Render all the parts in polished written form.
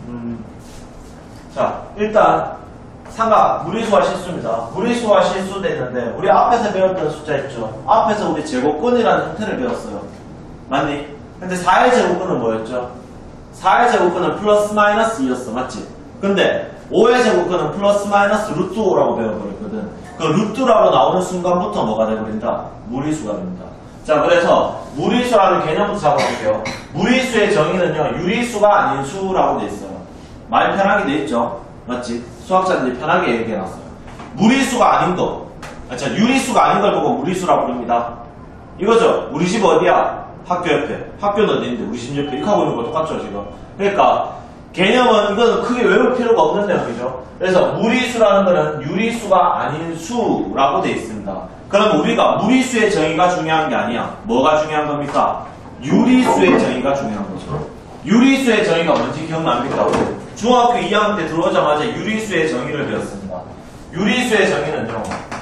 자, 일단 삼각 무리수와 실수입니다. 무리수와 실수도 있는데 우리 앞에서 배웠던 숫자 있죠? 앞에서 우리 제곱근이라는 형태를 배웠어요. 맞니? 근데 4의 제곱근은 뭐였죠? 4의 제곱근은 플러스 마이너스 2였어. 맞지? 근데 5의 제곱근은 플러스 마이너스 루트 5라고 배워버렸거든. 그 루트라고 나오는 순간부터 뭐가 돼버린다? 무리수가 됩니다. 자, 그래서 무리수라는 개념부터 잡아볼게요. 무리수의 정의는요, 유리수가 아닌 수라고 돼 있어요. 말 편하게 돼 있죠? 맞지? 수학자들이 편하게 얘기해놨어요. 무리수가 아닌 거. 자, 유리수가 아닌 걸 보고 무리수라고 부릅니다. 이거죠? 우리 집 어디야? 학교 옆에. 학교는 어디인데? 우리 집 옆에. 이렇게 하고 있는 거 똑같죠, 지금? 그러니까, 개념은 이거는 크게 외울 필요가 없는 내용이죠. 그래서 무리수라는 거는 유리수가 아닌 수라고 돼 있습니다. 그럼 우리가 무리수의 정의가 중요한 게 아니야. 뭐가 중요한 겁니까? 유리수의 정의가 중요한 거죠. 유리수의 정의가 뭔지 기억납니까? 중학교 2학년 때 들어오자마자 유리수의 정의를 배웠습니다. 유리수의 정의는요.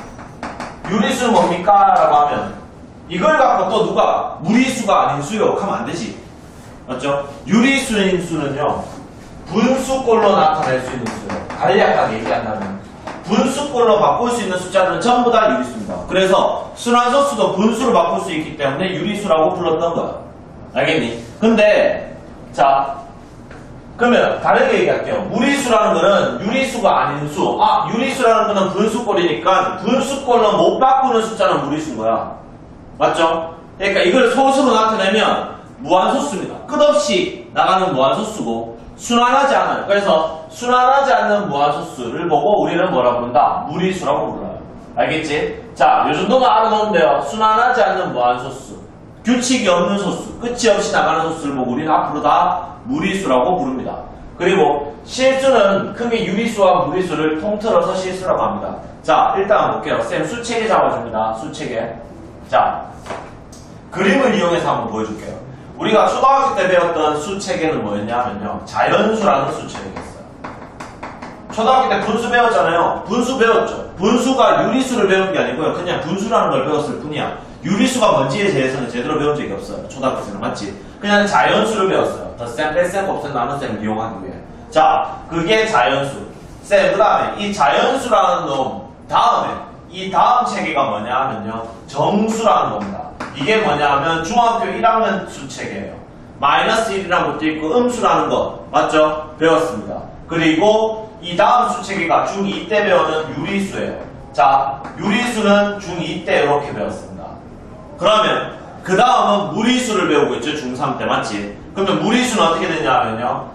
유리수는 뭡니까? 라고 하면 이걸 갖고 또 누가 무리수가 아닌 수요 하면 안 되지. 맞죠? 유리수인 수는요. 분수꼴로 나타낼 수 있는 수요. 간략하게 얘기한다면 분수꼴로 바꿀 수 있는 숫자들은 전부 다 유리수입니다. 그래서 순환소수도 분수로 바꿀 수 있기 때문에 유리수라고 불렀던 거야. 알겠니? 근데 자 그러면 다르게 얘기할게요. 무리수라는 거는 유리수가 아닌 수. 유리수라는 거는 분수꼴이니까 분수꼴로 못 바꾸는 숫자는 무리수인 거야. 맞죠? 그러니까 이걸 소수로 나타내면 무한소수입니다. 끝없이 나가는 무한소수고 순환하지 않아요. 그래서 순환하지 않는 무한소수를 보고 우리는 뭐라고 부른다? 무리수라고 불러요. 알겠지? 자, 요 정도만 알아놓으면 돼요. 순환하지 않는 무한소수. 규칙이 없는 소수. 끝이 없이 나가는 소수를 보고 우리는 앞으로 다 무리수라고 부릅니다. 그리고 실수는 크게 유리수와 무리수를 통틀어서 실수라고 합니다. 자, 일단 볼게요. 쌤 수체계 잡아줍니다. 수체계. 자, 그림을 이용해서 한번 보여줄게요. 우리가 초등학교 때 배웠던 수체계는 뭐였냐면요. 자연수라는 수체계가 있어요. 초등학교 때 분수 배웠잖아요. 분수 배웠죠. 분수가 유리수를 배운 게 아니고요. 그냥 분수라는 걸 배웠을 뿐이야. 유리수가 뭔지에 대해서는 제대로 배운 적이 없어요. 초등학교 때는. 맞지? 그냥 자연수를 배웠어요. 덧셈, 뺄셈, 곱셈, 나눗셈을 이용하기 위해. 자, 그게 자연수. 쌤, 그 다음에 이 자연수라는 놈 다음에 이 다음 체계가 뭐냐 하면요. 정수라는 겁니다. 이게 뭐냐 하면 중학교 1학년 수체계예요. 마이너스 1이라는 것도 있고 음수라는 거 맞죠? 배웠습니다. 그리고 이 다음 수체계가 중2 때 배우는 유리수예요. 자, 유리수는 중2 때 이렇게 배웠습니다. 그러면 그 다음은 무리수를 배우고 있죠. 중3 때 맞지? 그러면 무리수는 어떻게 되냐면요.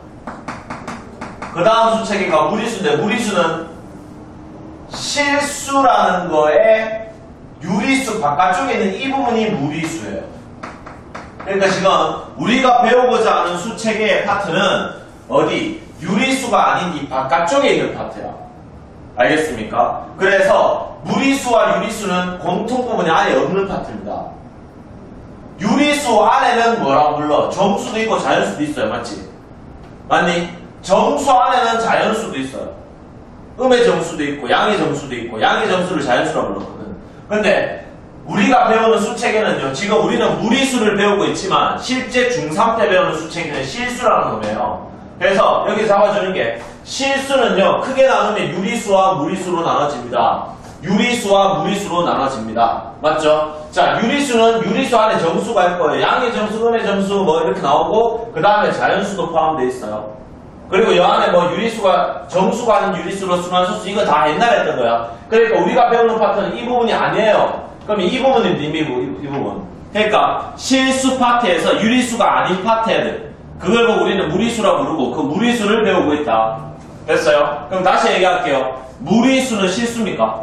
그 다음 수체계가 무리수인데 무리수는 실수라는 거에 유리수 바깥쪽에 있는 이 부분이 무리수예요. 그러니까 지금 우리가 배우고자 하는 수체계의 파트는 어디? 유리수가 아닌 이 바깥쪽에 있는 파트야. 알겠습니까? 그래서 무리수와 유리수는 공통 부분이 아예 없는 파트입니다. 유리수 안에는 뭐라고 불러? 정수도 있고 자연수도 있어요. 맞지? 맞니? 정수 안에는 자연수도 있어요. 음의 정수도 있고 양의 정수도 있고 양의 정수를 자연수라고 불렀거든. 근데 우리가 배우는 수체계는요. 지금 우리는 무리수를 배우고 있지만 실제 중3 때 배우는 수체계는 실수라는 놈이에요. 그래서 여기 잡아주는 게 실수는요. 크게 나누면 유리수와 무리수로 나눠집니다. 유리수와 무리수로 나눠집니다. 맞죠? 자, 유리수는 유리수 안에 정수가 있고요. 양의 정수, 음의 정수 뭐 이렇게 나오고 그 다음에 자연수도 포함되어 있어요. 그리고 여 안에 뭐 유리수가 정수가 아닌 유리수로 순환소수 이거 다 옛날에 했던 거야. 그러니까 우리가 배우는 파트는 이 부분이 아니에요. 그럼 이 부분은 이 부분. 그러니까 실수 파트에서 유리수가 아닌 파트 애들 그걸 보고 우리는 무리수라고 부르고 그 무리수를 배우고 있다. 됐어요? 그럼 다시 얘기할게요. 무리수는 실수입니까?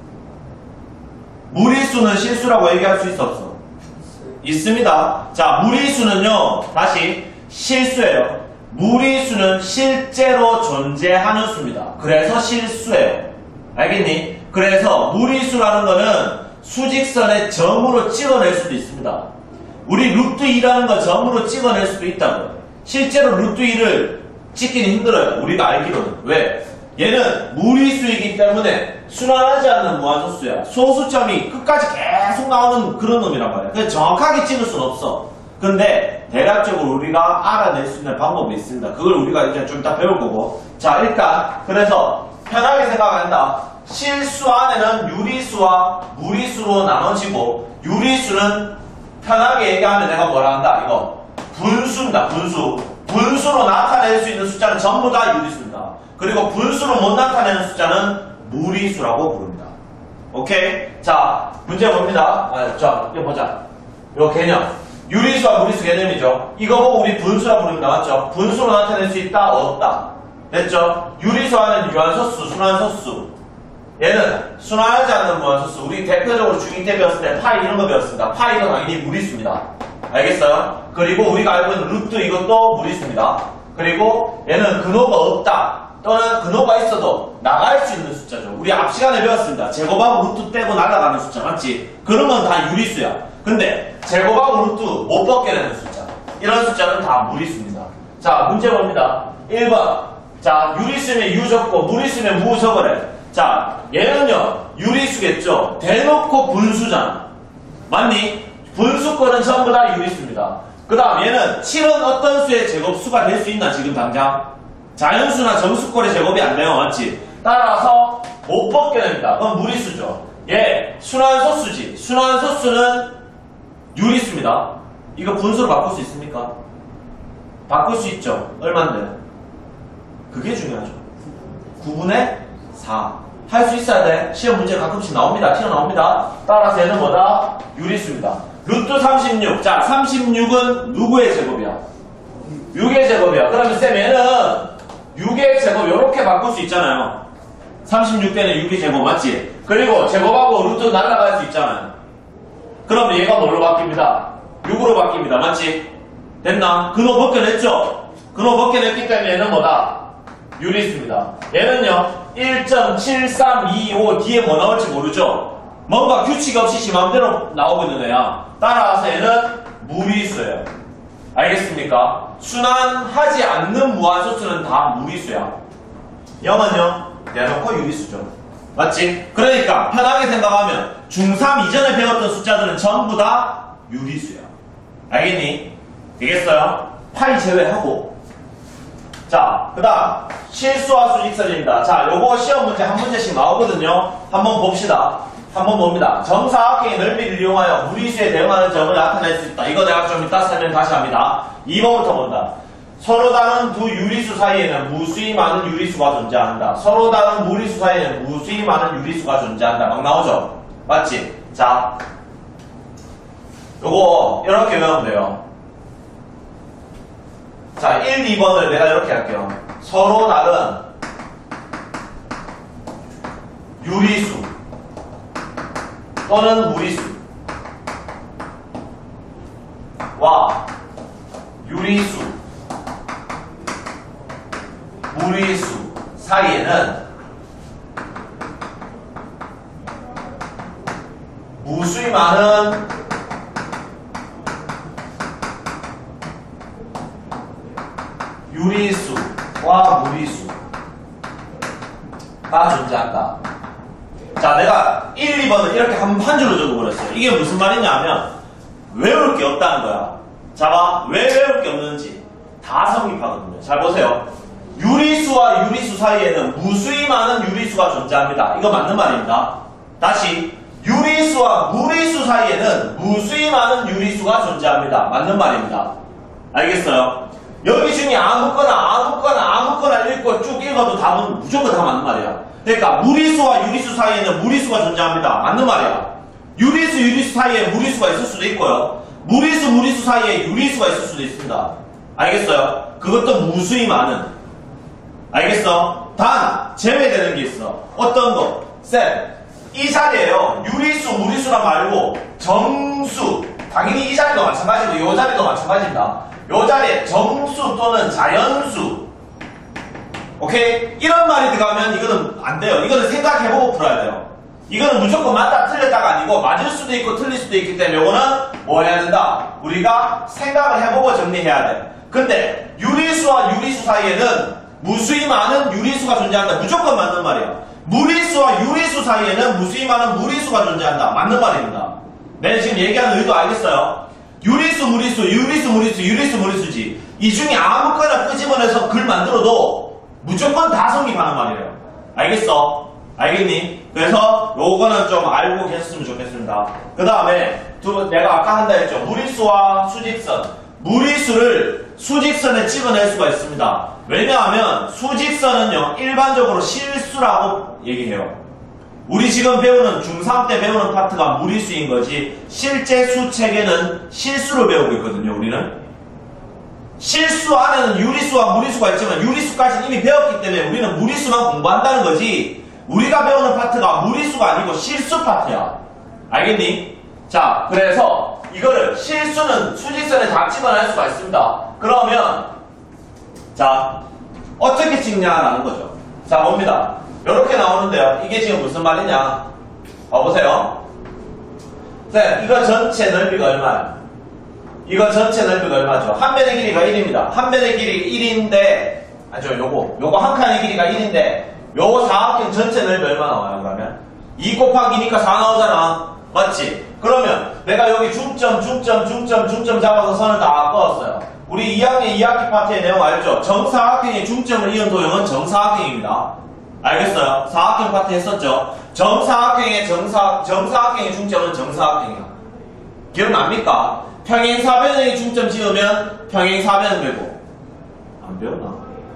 무리수는 실수라고 얘기할 수 있어 없어? 있습니다. 자, 무리수는요. 다시 실수예요. 무리수는 실제로 존재하는 수입니다. 그래서 실수예요. 알겠니? 그래서 무리수라는 거는 수직선에 점으로 찍어낼 수도 있습니다. 우리 루트 2라는 거 점으로 찍어낼 수도 있다고요. 실제로 루트 2를 찍기는 힘들어요. 우리가 알기로는. 왜? 얘는 무리수이기 때문에 순환하지 않는 무한소수야. 소수점이 끝까지 계속 나오는 그런 놈이란 말이야. 그래서 정확하게 찍을 수는 없어. 근데 대략적으로 우리가 알아낼 수 있는 방법이 있습니다. 그걸 우리가 이제 좀 이따 배울 거고. 자, 일단 그래서 편하게 생각한다. 실수 안에는 유리수와 무리수로 나눠지고, 유리수는 편하게 얘기하면 내가 뭐라 한다? 이거 분수입니다. 분수로 나타낼 수 있는 숫자는 전부 다 유리수입니다. 그리고 분수로 못 나타내는 숫자는 무리수라고 부릅니다. 오케이? 자, 문제 봅니다. 자, 이거 보자. 요 개념. 유리수와 무리수 개념이죠. 이거 보고 우리 분수라 부릅니다. 맞죠? 분수로 나타낼 수 있다? 없다? 됐죠? 유리수 안에는 유한소수, 순환소수. 얘는 순환하지 않는 무한소수. 우리 대표적으로 중2 때 배웠을 때 파이 이런 거 배웠습니다. 파이도 당연히 무리수입니다. 알겠어요? 그리고 우리가 알고 있는 루트 이것도 무리수입니다. 그리고 얘는 근호가 없다. 또는 근호가 있어도 나갈 수 있는 숫자죠. 우리 앞 시간에 배웠습니다. 제곱하고 루트 떼고 날아가는 숫자 맞지? 그런 건 다 유리수야. 근데 제곱하고 루트 못 벗겨내는 숫자. 이런 숫자는 다 무리수입니다. 자, 문제 봅니다. 1번. 자, 유리수면 유 적고 무리수면 무 적으래. 자, 얘는요, 유리수겠죠? 대놓고 분수잖아. 맞니? 분수권은 전부 다 유리수입니다. 그 다음 얘는 7은 어떤 수의 제곱수가 될 수 있나, 지금 당장? 자연수나 정수권의 제곱이 안 돼요. 맞지? 따라서 못 벗겨냅니다. 그럼 무리수죠. 얘, 순환소수지. 순환소수는 유리수입니다. 이거 분수로 바꿀 수 있습니까? 바꿀 수 있죠. 얼만데요? 그게 중요하죠. 9분의 4. 할 수 있어야 돼. 시험 문제 가끔씩 나옵니다. 튀어나옵니다. 따라서 얘는 뭐다? 유리수입니다. 루트 36. 자, 36은 누구의 제곱이야? 6의 제곱이야. 그러면 쌤 얘는 6의 제곱 요렇게 바꿀 수 있잖아요. 36대는 6의 제곱 맞지? 그리고 제곱하고 루트 날아갈 수 있잖아요. 그러면 얘가 뭘로 바뀝니다? 6으로 바뀝니다. 맞지? 됐나? 근호 벗겨냈죠? 근호 벗겨냈기 때문에 얘는 뭐다? 유리수입니다. 얘는요 1.7325 뒤에 뭐 나올지 모르죠? 뭔가 규칙 없이 지 맘대로 나오고 있는 애야. 따라서 얘는 무리수예요. 알겠습니까? 순환하지 않는 무한소수는 다 무리수야. 0은요 대놓고 유리수죠. 맞지? 그러니까 편하게 생각하면 중3 이전에 배웠던 숫자들은 전부 다 유리수야. 알겠니? 되겠어요? 파이 제외하고. 자, 그 다음 실수와 수직설입니다. 자, 요거 시험 문제 한 문제씩 나오거든요. 한번 봅시다. 한번 봅니다. 정사각형의 넓이를 이용하여 무리수에 대응하는 점을 나타낼 수 있다. 이거 내가 좀 이따 설명 다시 합니다. 2번부터 본다. 서로 다른 두 유리수 사이에는 무수히 많은 유리수가 존재한다. 서로 다른 무리수 사이에는 무수히 많은 유리수가 존재한다. 막 나오죠? 맞지? 자, 요거 이렇게 외우면 돼요. 자, 1, 2번을 내가 이렇게 할게요. 서로 다른 유리수 또는 무리수와 유리수, 무리수 사이에는 무수히 많은 유리수와 무리수가 존재한다. 자, 내가 1, 2번을 이렇게 한 줄로 적어버렸어요. 이게 무슨 말이냐 하면 외울 게 없다는 거야. 자, 봐. 왜 외울 게 없는지 다 성립하거든요. 잘 보세요. 유리수와 유리수 사이에는 무수히 많은 유리수가 존재합니다. 이거 맞는 말입니다. 다시 유리수와 무리수 사이에는 무수히 많은 유리수가 존재합니다. 맞는 말입니다. 알겠어요? 여기 중에 아무거나 읽고 쭉 읽어도 답은 무조건 다 맞는 말이야. 그러니까 무리수와 유리수 사이에는 무리수가 존재합니다. 맞는 말이야. 유리수 사이에 무리수가 있을 수도 있고요. 무리수 사이에 유리수가 있을 수도 있습니다. 알겠어요? 그것도 무수히 많은. 알겠어? 단 제외되는 게 있어. 어떤 거? 쌤, 이 자리에요. 유리수, 무리수란 말고 정수. 당연히 이 자리도 마찬가지고 이 자리도 마찬가지입니다. 이 자리에 정수 또는 자연수. 오케이? 이런 말이 들어가면 이거는 안 돼요. 이거는 생각해보고 풀어야 돼요. 이거는 무조건 맞다 틀렸다가 아니고 맞을 수도 있고 틀릴 수도 있기 때문에 이거는 뭐 해야 된다? 우리가 생각을 해보고 정리해야 돼. 근데 유리수와 유리수 사이에는 무수히 많은 유리수가 존재한다. 무조건 맞는 말이야. 무리수와 유리수 사이에는 무수히 많은 무리수가 존재한다. 맞는 말입니다. 내가 지금 얘기하는 의도 알겠어요? 유리수, 무리수, 유리수, 무리수, 유리수, 무리수지. 이 중에 아무거나 끄집어내서 글 만들어도 무조건 다 성립하는 말이에요. 알겠어? 알겠니? 그래서 요거는 좀 알고 계셨으면 좋겠습니다. 그 다음에 내가 아까 한다 했죠. 무리수와 수직선. 무리수를 수직선에 찍어낼 수가 있습니다. 왜냐하면 수직선은요 일반적으로 실수라고 얘기해요. 우리 지금 배우는 중3 때 배우는 파트가 무리수인 거지 실제 수책에는 실수를 배우고 있거든요. 우리는 실수 안에는 유리수와 무리수가 있지만 유리수까지는 이미 배웠기 때문에 우리는 무리수만 공부한다는 거지 우리가 배우는 파트가 무리수가 아니고 실수 파트야. 알겠니? 자, 그래서 이거를 실수는 수직선에 다 집어낼 수가 있습니다. 그러면 자 어떻게 찍냐라는 거죠. 자 봅니다. 이렇게 나오는데요. 이게 지금 무슨 말이냐? 봐보세요. 네, 이거 전체 넓이가 얼마야? 이거 전체 넓이가 얼마죠? 한 변의 길이가 1입니다. 한 변의 길이가 1인데 아니죠. 요거 한 칸의 길이가 1인데 요거 사각형 전체 넓이 얼마 나와요? 그러면 2 곱하기니까 4 나오잖아. 맞지? 그러면 내가 여기 중점 잡아서 선을 다 그었어요. 우리 2학년 2학기 파트의 내용 알죠? 정사각형의 중점을 이은 도형은 정사각형입니다. 알겠어요? 사각형 파트 했었죠? 정사각형의 중점은 정사각형이야. 기억납니까? 평행사변의 중점 지으면 평행사변 되고 안 배웠나?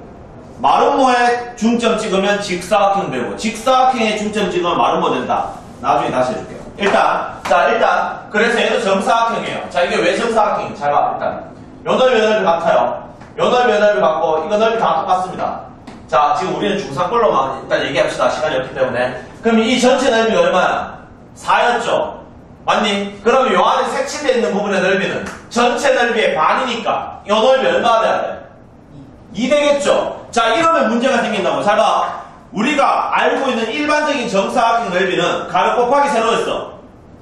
마름모의 중점 찍으면 직사각형 되고 직사각형의 중점 찍으면 마름모 된다. 나중에 다시 해줄게요. 일단 그래서 얘도 정사각형이에요. 자, 이게 왜 정사각형이에요? 잘 봐. 일단 요 넓이 같아요. 요 넓이 같고 이거 넓이 다 똑같습니다. 자, 지금 우리는 중3 걸로만 일단 얘기합시다. 시간이 없기 때문에. 그럼 이 전체 넓이가 얼마야? 4였죠? 맞니? 그럼 요 안에 색칠되어 있는 부분의 넓이는 전체 넓이의 반이니까 요 넓이 얼마가 돼야 돼? 2 되겠죠? 자, 이러면 문제가 생긴다고. 잘 봐. 우리가 알고 있는 일반적인 정사각형 넓이는 가로 곱하기 세로였어.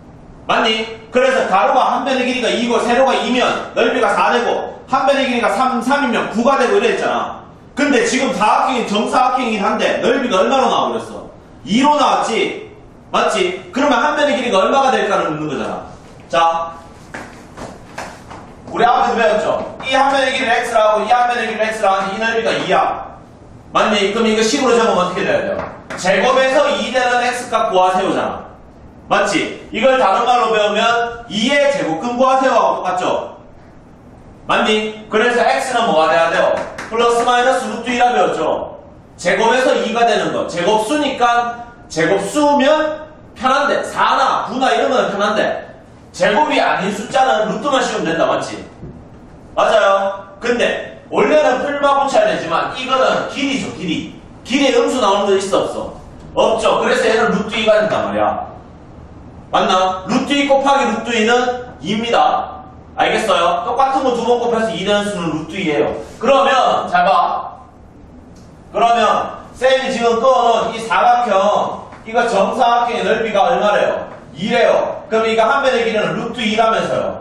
맞니? 그래서 가로가 한 변의 길이가 2고 세로가 2면 넓이가 4되고 한 변의 길이가 3이면 9가 되고 이랬잖아. 근데 지금 사각형이 정사각형이긴 한데 넓이가 얼마로 나와버렸어? 2로 나왔지? 맞지? 그러면 한 변의 길이가 얼마가 될까를 묻는 거잖아. 자, 우리 앞에서 배웠죠? 이 한 변의 길이를 x라고 이 한 변의 길이를 x라고 하는데 이 넓이가 2야. 맞니? 그럼 이거 식으로 적으면 어떻게 돼야 돼요? 제곱에서 2 되는 x값 구하세요잖아. 맞지? 이걸 다른 말로 배우면 2의 제곱근 구하세요하고 똑같죠? 맞니? 그래서 x는 뭐가 돼야 돼요? 플러스 마이너스 루트 2라 배웠죠? 제곱에서 2가 되는 거. 제곱수니까 제곱수면 편한데 4나 9나 이런 거는 편한데 제곱이 아닌 숫자는 루트만 씌우면 된다. 맞지? 맞아요. 근데 원래는 풀마 붙여야 되지만 이거는 길이죠. 길이에 음수 나오는 거 있어 없어? 없죠. 그래서 얘는 루트 2가 된단 말이야. 맞나? 루트 2 곱하기 루트 2는 2입니다. 알겠어요? 똑같은 거 두 번 곱해서 2 되는 수는 루트 2예요. 그러면 잘 봐. 그러면 쌤이 지금 꺼놓은 이 사각형 이거 정사각형의 넓이가 얼마래요? 2래요. 그럼 이거 한 변의 길이는 루트 2라면서요.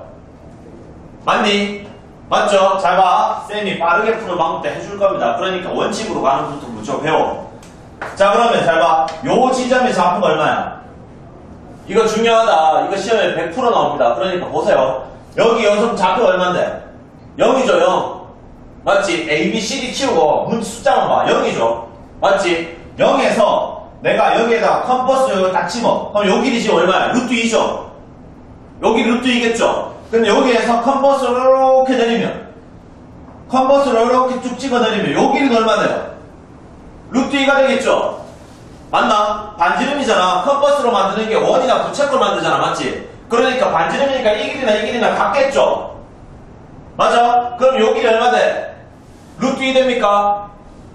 맞니? 맞죠? 잘 봐. 쌤이 빠르게 푸는 방법도 해줄 겁니다. 그러니까 원칙으로 가는 것부터 무조건 배워. 자, 그러면 잘 봐. 요 지점의 좌표가 얼마야? 이거 중요하다. 이거 시험에 100% 나옵니다. 그러니까 보세요. 여기 여기서 좌표가 얼만데? 0이죠, 0. 맞지? A, B, C, D 치우고 문제 숫자만 봐. 0이죠. 맞지? 0에서 내가 여기에다가 컴퍼스 여기 딱 집어. 그럼 요 길이 지금 얼마야? 루트 2죠? 여기 루트 2겠죠? 근데 여기에서 컴퍼스를 이렇게 내리면 컴퍼스를 이렇게 쭉 찍어 내리면 요 길이는 얼마 돼요? 루트 2가 되겠죠? 맞나? 반지름이잖아. 컴퍼스로 만드는 게 원이나 부채꼴 만들잖아. 맞지? 그러니까 반지름이니까 이 길이나 같겠죠? 맞아? 그럼 요 길이 얼마 돼? 루트 2 됩니까?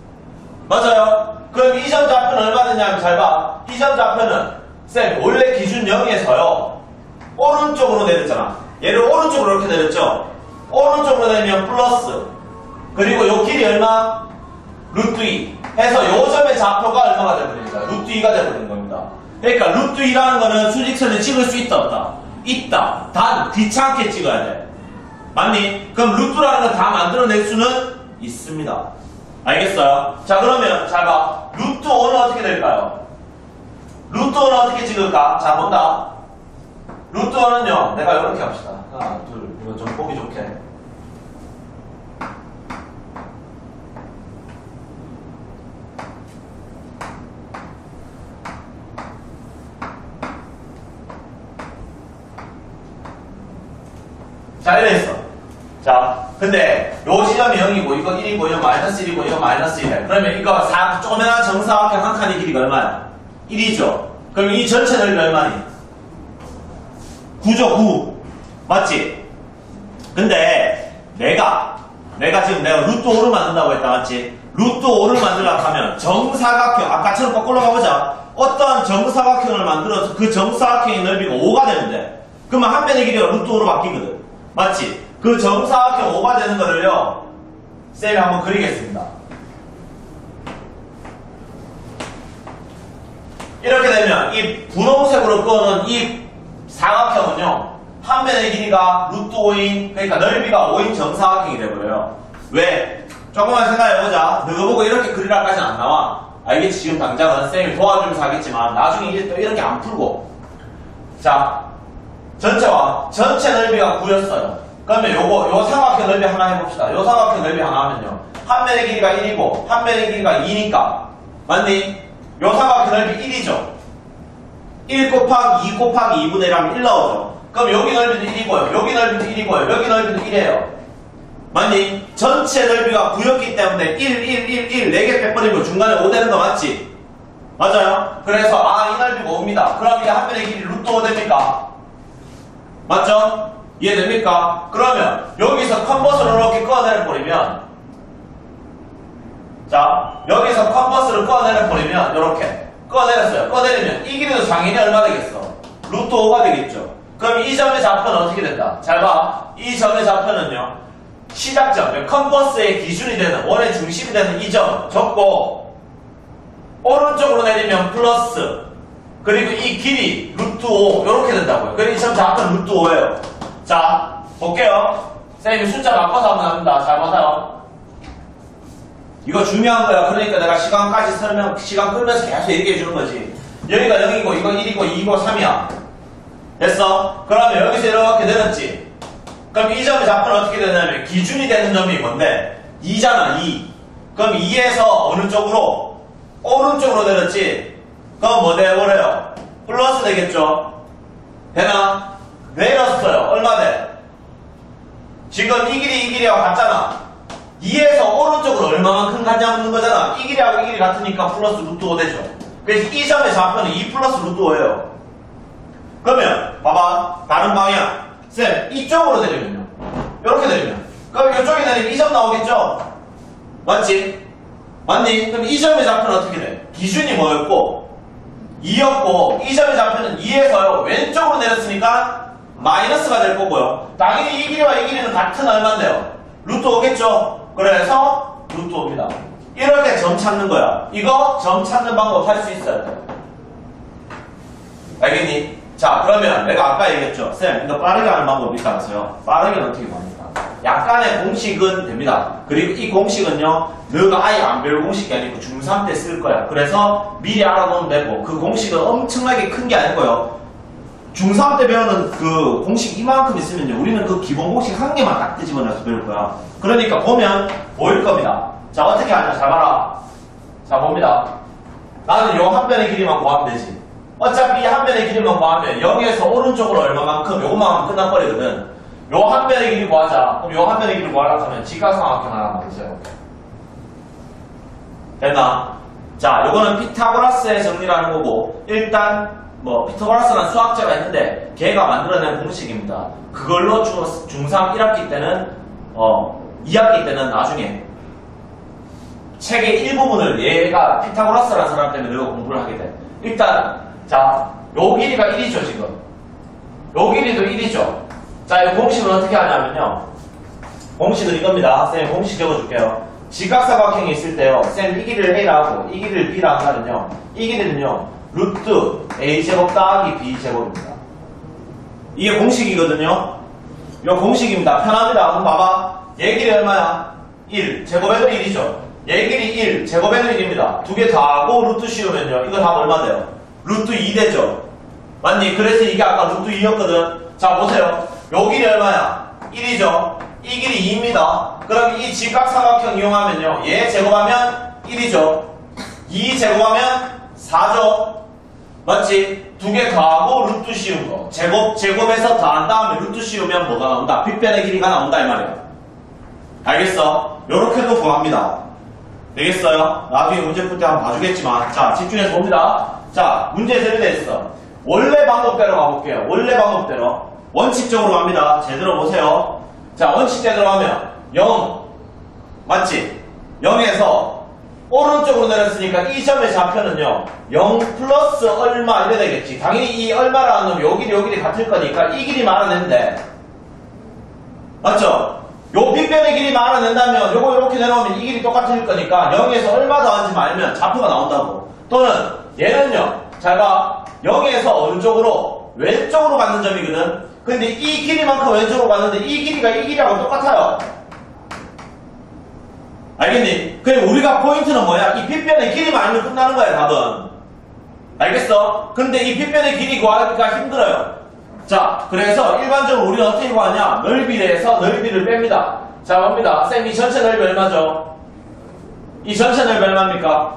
맞아요? 그럼 이 점 좌표는 얼마 되냐면 잘 봐. 이 점 좌표는 쌤 원래 기준 0에서요 오른쪽으로 내렸잖아. 얘를 오른쪽으로 이렇게 내렸죠? 오른쪽으로 내리면 플러스 그리고 요 길이 얼마? 루트 2 해서 요 점의 좌표가 얼마가 되버립니다. 루트 2가 되버리는 겁니다. 그러니까 루트 2라는 거는 수직선을 찍을 수 있다 없다? 있다. 단 귀찮게 찍어야 돼. 맞니? 그럼 루트라는 건 다 만들어낼 수는 있습니다. 알겠어요? 자, 그러면 잘 봐. 루트 5는 어떻게 될까요? 루트 5는 어떻게 찍을까? 자, 본다. 루트 5는요 내가 이렇게 합시다. 하나, 둘, 이거 좀 보기 좋게. 자, 이래 있어. 자, 근데 요 지점이 0이고 이거 1이고 이거 마이너스 1이고 이거 마이너스 1이야. 그러면 이거 조그만한 정사각형 한 칸의 길이가 얼마야? 1이죠. 그럼 이 전체 넓이 얼마니? 9죠, 9. 맞지? 근데 내가 지금 내가 루트 5를 만든다고 했다, 맞지? 루트 5를 만들려고 하면 정사각형, 아까처럼 거꾸로 가보자. 어떠한 정사각형을 만들어서 그 정사각형의 넓이가 5가 되는데, 그러면 한 변의 길이가 루트 5로 바뀌거든. 맞지? 그 정사각형 5가 되는 거를요, 쌤이 한번 그리겠습니다. 이렇게 되면 이 분홍색으로 그어놓은 이 사각형은요, 한 변의 길이가 루트 5인, 그러니까 넓이가 5인 정사각형이 되버려요. 왜? 조금만 생각해보자. 너가 보고 이렇게 그리라까지는 안 나와. 알겠지? 지금 당장은 쌤이 도와주면서 하겠지만 나중에 이제 또 이렇게 안 풀고. 자, 전체 넓이가 9였어요. 그러면 요 삼각형 넓이 하나 해봅시다. 요 삼각형 넓이 하나 하면요, 한 변의 길이가 1이고 한 변의 길이가 2니까 맞니? 요 삼각형 넓이 1이죠. 1 곱하기 2 곱하기 2분의 1 하면 1 나오죠. 그럼 여기 넓이도 1이고요. 여기 넓이도 1이고요. 여기 넓이도 1이에요. 맞니? 전체 넓이가 9였기 때문에 1, 4개 빼버리고 중간에 5 되는 거 맞지? 맞아요? 그래서 이 넓이가 5입니다. 그럼 이게 한 변의 길이 루트 5 됩니까? 맞죠? 이해됩니까? 그러면 여기서 컨버스를 이렇게 꺼내버리면, 자, 여기서 컨버스를 꺼내버리면 이렇게 꺼내렸어요. 꺼내리면 이 길이도 당연히 얼마 되겠어? 루트 5가 되겠죠. 그럼 이 점의 좌표는 어떻게 된다? 잘 봐. 이 점의 좌표는요, 시작점, 컨버스의 기준이 되는, 원의 중심이 되는 이 점 적고, 오른쪽으로 내리면 플러스, 그리고 이 길이 루트 5 이렇게 된다고요. 그리고 이 점 좌표는 루트 5예요. 자, 볼게요. 쌤이 숫자 바꿔서 한번 합니다. 잘 봐서요. 이거 중요한 거야. 그러니까 내가 시간 끌면서 계속 얘기해 주는 거지. 여기가 0이고 이거 1이고 2이고 3이야. 됐어? 그러면 여기서 이렇게 내렸지. 그럼 이 점의 좌표는 어떻게 되냐면, 기준이 되는 점이 뭔데? 2잖아, 2. 그럼 2에서 어느 쪽으로? 오른쪽으로 내렸지? 그럼 뭐 돼버려요? 플러스 되겠죠? 되나? 내렸어요. 얼마 돼? 지금 이 길이하고 같잖아. 2에서 오른쪽으로 얼마만큼 갔냐 묻는 거잖아. 이 길이하고 이 길이 같으니까 플러스 루트 5 되죠. 그래서 이 점의 좌표는 2 플러스 루트 5예요. 그러면 봐봐, 다른 방향. 쌤, 이쪽으로 내리면요, 이렇게 내리면, 그럼 이쪽에 내리면 이 점 나오겠죠? 맞지? 맞니? 그럼 이 점의 좌표는 어떻게 돼? 기준이 뭐였고? 2였고, 이 점의 좌표는 2에서 왼쪽으로 내렸으니까 마이너스가 될 거고요. 당연히 이 길이와 이 길이는 같은 얼마인데요? 루트 5겠죠? 그래서 루트 5입니다. 이렇게 점 찾는 거야. 이거 점 찾는 방법 할 수 있어요. 알겠니? 자, 그러면 내가 아까 얘기했죠. 쌤, 이거 빠르게 하는 방법이 있다면서요. 빠르게는 어떻게 합니까? 약간의 공식은 됩니다. 그리고 이 공식은요, 너가 아예 안 배울 공식이 아니고 중3 때 쓸 거야. 그래서 미리 알아놓으면 되고, 그 공식은 엄청나게 큰 게 아니고요. 중3 때 배우는 그 공식 이만큼 있으면요, 우리는 그 기본 공식 한 개만 딱 뒤집어내서 배울 거야. 그러니까 보면 보일 겁니다. 자, 어떻게 하냐? 잘 봐라. 자, 봅니다. 나는 요 한 변의 길이만 구하면 되지. 어차피 한 변의 길이만 구하면 0에서 오른쪽으로 얼마만큼, 요것만 하면 끝나버리거든. 요 한 변의 길이 구하자. 그럼 요 한 변의 길이 구하려고 하면 직각삼각형 하나 만드세요. 됐나? 자, 요거는 피타고라스의 정리라는 거고, 일단 뭐 피타고라스라는 수학자가 있는데 걔가 만들어낸 공식입니다. 그걸로 중3 1학기 때는 2학기 때는 나중에 책의 일부분을 얘가 피타고라스라는 사람 때문에 너가 공부를 하게 돼. 일단 자, 요 길이가 1이죠 지금. 요 길이도 1이죠. 자, 이 공식을 어떻게 하냐면요, 공식은 이겁니다. 쌤 공식 적어줄게요. 직각사각형이 있을 때요, 쌤 이 길이를 A라 하고 이 길이를 B라 하면요, 이 길이는요 루트 A제곱 더하기 B제곱입니다. 이게 공식이거든요. 요 공식입니다. 편합니다. 한번 봐봐. 얘 길이 얼마야? 1. 제곱해도 1이죠. 얘 길이 1. 제곱해도 1입니다. 두 개 다 하고 루트 씌우면요, 이거 다 얼마 돼요? 루트 2 되죠. 맞니? 그래서 이게 아까 루트 2였거든. 자, 보세요. 요 길이 얼마야? 1이죠. 이 길이 2입니다. 그럼 이 직각삼각형 이용하면요. 얘 제곱하면 1이죠. 2 제곱하면 4죠. 맞지? 두 개 더하고 루트 씌운 거. 제곱해서 더한 다음에 루트 씌우면 뭐가 나온다? 빗변의 길이가 나온다 이 말이야. 알겠어? 요렇게도 구합니다. 되겠어요? 나중에 문제 풀 때 한번 봐주겠지만. 자, 집중해서 봅니다. 자, 문제 제시됐어. 원래 방법대로 가볼게요. 원래 방법대로. 원칙적으로 갑니다. 제대로 보세요. 자, 원칙대로 가면 0. 맞지? 0에서 오른쪽으로 내렸으니까 이 점의 좌표는요 0 플러스 얼마 이래 되겠지. 당연히 이 얼마라는 놈이 요 길이 같을 거니까 이 길이만 알아낸대. 맞죠? 요 빗변의 길이만 알아낸다면 요거 이렇게 내놓으면 이 길이 똑같을 거니까 0에서 얼마 더한지 말면 좌표가 나온다고. 또는 얘는요 제가 0에서 어느 쪽으로 왼쪽으로 가는 점이거든. 근데 이 길이만큼 왼쪽으로 갔는데 이 길이가 이 길이하고 똑같아요. 알겠니? 그래 우리가 포인트는 뭐야? 이 빗변의 길이만 알면 끝나는 거야 답은. 알겠어? 근데 이 빗변의 길이 구하기가 힘들어요. 자, 그래서 일반적으로 우리는 어떻게 구하냐? 넓이에서 넓이를 뺍니다. 자, 봅니다. 쌤, 이 전체 넓이 얼마죠? 이 전체 넓이 얼마입니까?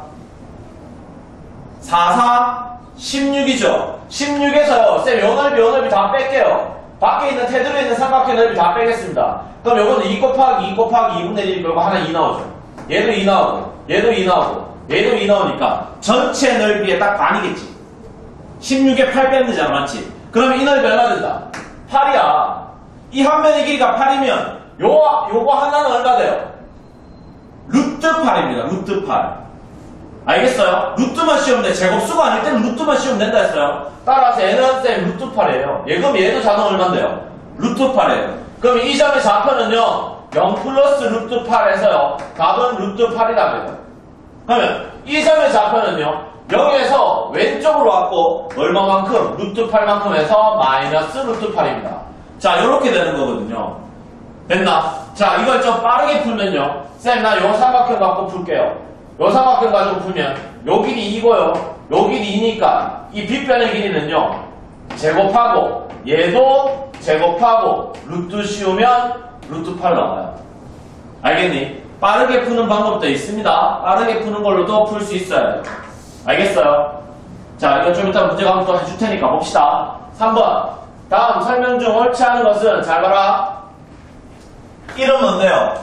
4, 4, 16이죠. 16에서요. 쌤, 요 넓이 다 뺄게요. 밖에 있는 테두리에 있는 삼각형 넓이 다 빼겠습니다. 그럼 요거는 2 곱하기 2 곱하기 2분의 1 그리고 하나 2 나오죠. 얘도 2 나오고 얘도 2 나오고 얘도 2 나오니까 전체 넓이의 딱 반이겠지. 16에 8 빼면 되잖아. 맞지? 그러면 이 넓이 얼마 된다? 8이야. 이 한 변의 길이가 8이면 요거 하나는 얼마 돼요? 루트 8입니다. 루트 8. 알겠어요? 루트만 씌우면 돼. 제곱수가 아닐 때는 루트만 씌우면 된다 했어요. 따라서 얘는 쌤 루트 8이에요. 얘 그럼 얘도 자동 얼마인데요? 루트 8이에요. 그럼 이 점의 좌표는요 0 플러스 루트 8에서요 답은 루트 8이라고요. 그러면 이 점의 좌표는요 0에서 왼쪽으로 왔고 얼마만큼? 루트 8만큼 해서 마이너스 루트 8입니다. 자, 요렇게 되는 거거든요. 됐나? 자, 이걸 좀 빠르게 풀면요 쌤, 나 요 삼각형 갖고 풀게요. 요 삼각형 가지고 풀면 요 길이 2고요 요 길이 2니까 이 빗변의 길이는요 제곱하고 얘도 제곱하고 루트 씌우면 루트 8 나와요. 알겠니? 빠르게 푸는 방법도 있습니다. 빠르게 푸는 걸로도 풀 수 있어요. 알겠어요? 자, 이거 좀 이따 문제가 한번 또 해줄 테니까 봅시다. 3번. 다음 설명 중 옳지 않은 것은 잘 봐라. 1은 뭔데요?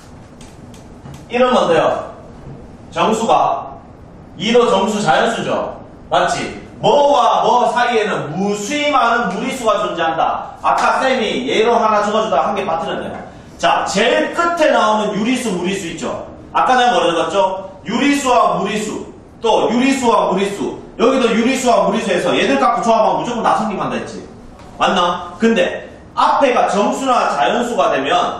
1은 뭔데요? 정수가 2도 정수 자연수죠. 맞지? 뭐와 뭐 사이에는 무수히 많은 무리수가 존재한다. 아까 쌤이 예로 하나 적어주다가 한 개 빠뜨렸네요. 자, 제일 끝에 나오는 유리수, 무리수 있죠? 아까 내가 뭐라 적었죠? 유리수와 무리수, 또 유리수와 무리수. 여기도 유리수와 무리수에서 얘들 갖고 조합하면 무조건 다 성립한다 했지. 맞나? 근데 앞에가 정수나 자연수가 되면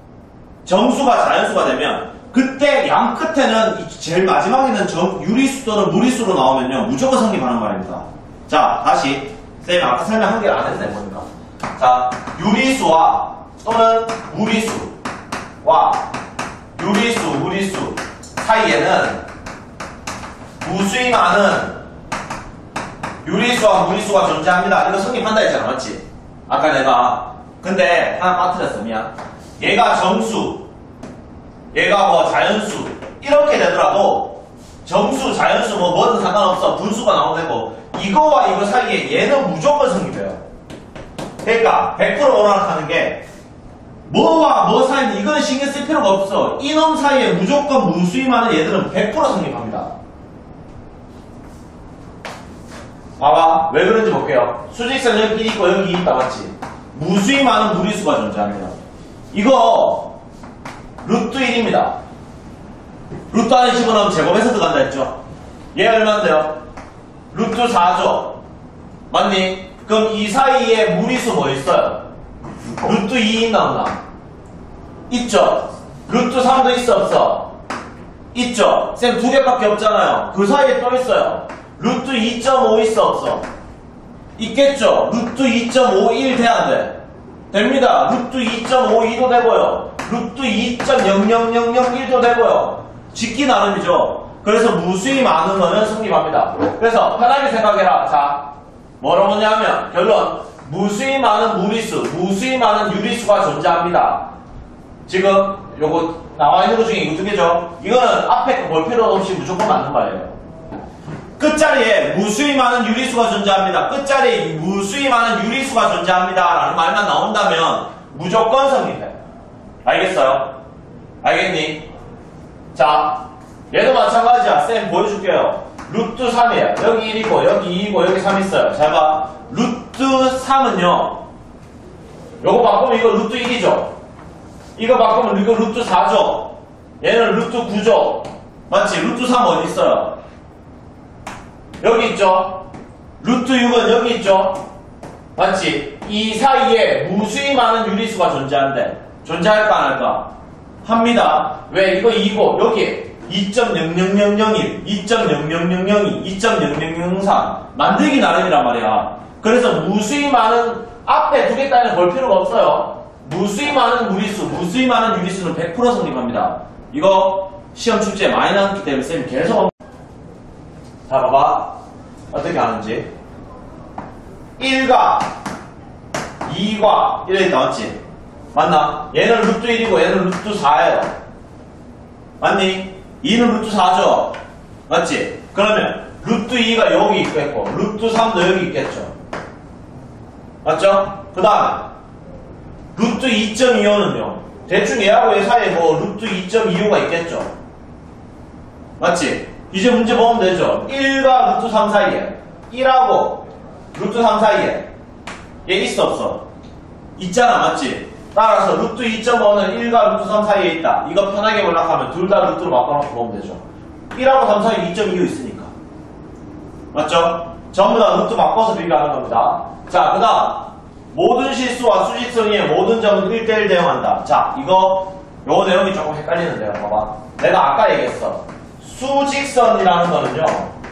그때 양 끝에는 제일 마지막에는 유리수 또는 무리수로 나오면요 무조건 성립하는 말입니다. 자, 다시 쌤이 아까 설명 한 개를 안 했네 보니까. 자, 유리수와 또는 무리수와 무리수 사이에는 무수히 많은 유리수와 무리수가 존재합니다. 이거 성립한다 했잖아. 맞지? 아까 내가 근데 하나 빠뜨렸어. 미안. 얘가 정수, 얘가 뭐 자연수 이렇게 되더라도 정수, 자연수 뭐든 상관없어. 분수가 나오면 되고 이거와 이거 사이에 얘는 무조건 성립해요. 그러니까 100% 오락하는 게 뭐와 뭐 사이는 이거는 신경 쓸 필요가 없어. 이놈 사이에 무조건 무수히 많은 얘들은 100% 성립합니다. 봐봐. 왜 그런지 볼게요. 수직선 여기 있고 여기 있다. 맞지? 무수히 많은 무리수가 존재합니다. 이거 루트 1입니다. 루트 안에 집어넣으면 제곱해서 들어간다 했죠? 얘 얼마인데요? 루트 4죠? 맞니? 그럼 이 사이에 무리수 뭐 있어요? 루트 2 있나 없나? 있죠? 루트 3도 있어 없어? 있죠? 쌤 두 개밖에 없잖아요. 그 사이에 또 있어요. 루트 2.5 있어 없어? 있겠죠? 루트 2.51 돼야 안 돼? 됩니다. 루트 2.52도 되고요. 루트 2.00001도 되고요. 짓기 나름이죠. 그래서 무수히 많은 거는 성립합니다. 그래서 편하게 생각해라. 자, 뭐라고 하냐면 결론 무수히 많은 무리수, 무수히 많은 유리수가 존재합니다. 지금 요거 나와 있는 것 중에 이거 두 개죠? 이거는 앞에 거 볼 필요 없이 무조건 맞는 말이에요. 끝자리에 무수히 많은 유리수가 존재합니다. 끝자리에 무수히 많은 유리수가 존재합니다. 라는 말만 나온다면 무조건 성립해. 알겠어요? 알겠니? 자, 얘도 마찬가지야. 쌤 보여줄게요. 루트 3이에요. 여기 1이고, 여기 2이고, 여기 3 있어요. 잘 봐. 루트 3은요. 요거 바꾸면 이거 루트 1이죠? 이거 바꾸면 이거 루트 4죠? 얘는 루트 9죠? 맞지? 루트 3 어디 있어요? 여기 있죠? 루트 6은 여기 있죠? 맞지? 이 사이에 무수히 많은 유리수가 존재한대. 존재할까 안 할까? 합니다. 왜? 이거 2고 여기 2.00001, 2.00002, 2.00003 만들기 나름이란 말이야. 그래서 무수히 많은 앞에 두 개 따위는 볼 필요가 없어요. 무수히 많은 무리수, 무수히 많은 유리수는 100% 성립합니다. 이거 시험 출제에 많이 나왔기 때문에 쌤이 계속 자 봐봐 어떻게 하는지 1과 2과 이렇게 나왔지? 맞나? 얘는 루트 1이고 얘는 루트 4예요. 맞니? 2는 루트 4죠? 맞지? 그러면 루트 2가 여기 있겠고 루트 3도 여기 있겠죠? 맞죠? 그 다음에 루트 2.25는요 대충 얘하고 얘 사이에 뭐 루트 2.25가 있겠죠? 맞지? 이제 문제 보면 되죠? 1과 루트 3 사이에 1하고 루트 3 사이에 얘 있어 없어? 있잖아. 맞지? 따라서 루트 2.5는 1과 루트 3 사이에 있다. 이거 편하게 몰락하면 둘 다 루트로 바꿔놓고 보면 되죠. 1하고 3 사이에 2.25 있으니까. 맞죠? 전부 다 루트 바꿔서 비교하는 겁니다. 자, 그 다음 모든 실수와 수직선의 모든 점은 1대1 대응한다. 자, 요 내용이 조금 헷갈리는데요. 봐봐. 내가 아까 얘기했어. 수직선이라는 거는요.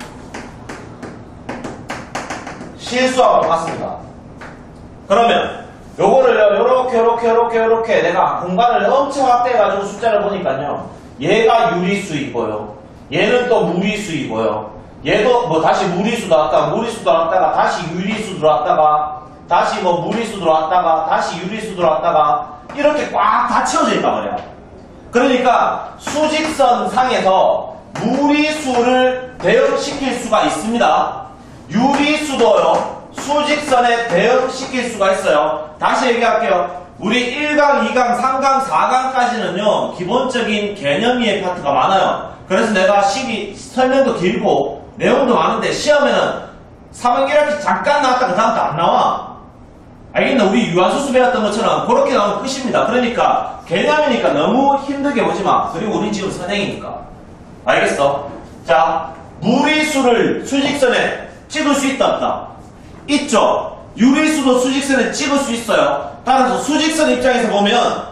실수하고 똑같습니다. 그러면 요거를요. 요렇게 내가 공간을 엄청 확대해가지고 숫자를 보니까요. 얘가 유리수이고요. 얘는 또 무리수이고요. 얘도 뭐 다시 무리수 들어왔다가 다시 유리수 들어왔다가 다시 뭐 무리수 들어왔다가 다시 유리수 들어왔다가 이렇게 꽉 다 채워져 있단 말이야. 그러니까 수직선 상에서 무리수를 대응시킬 수가 있습니다. 유리수도요. 수직선에 대응시킬 수가 있어요. 다시 얘기할게요. 우리 1강, 2강, 3강, 4강까지는요. 기본적인 개념이의 파트가 많아요. 그래서 내가 설명도 길고 내용도 많은데 시험에는 3학 이렇게 잠깐 나왔다 그 다음부터 안 나와. 알겠나? 우리 유한수수 배웠던 것처럼 그렇게 나오면 끝입니다. 그러니까 개념이니까 너무 힘들게 보지 마. 그리고 우린 지금 선행이니까. 알겠어? 자, 무리수를 수직선에 찍을 수 있다 없다? 있죠? 유리수도 수직선에 찍을 수 있어요. 따라서 수직선 입장에서 보면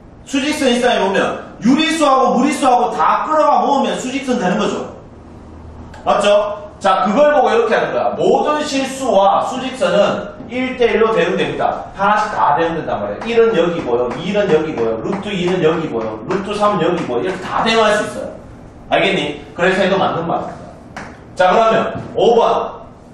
유리수하고 무리수하고 다 끌어가 모으면 수직선 되는 거죠. 맞죠? 자, 그걸 보고 이렇게 하는 거야. 모든 실수와 수직선은 1대1로 대응됩니다. 하나씩 다 대응된단 말이에요. 1은 여기고요. 2는 여기고요. 루트 2는 여기고요. 루트 3은 여기고요. 이렇게 다 대응할 수 있어요. 알겠니? 그래서 해도 맞는 말입니다. 자, 그러면 5번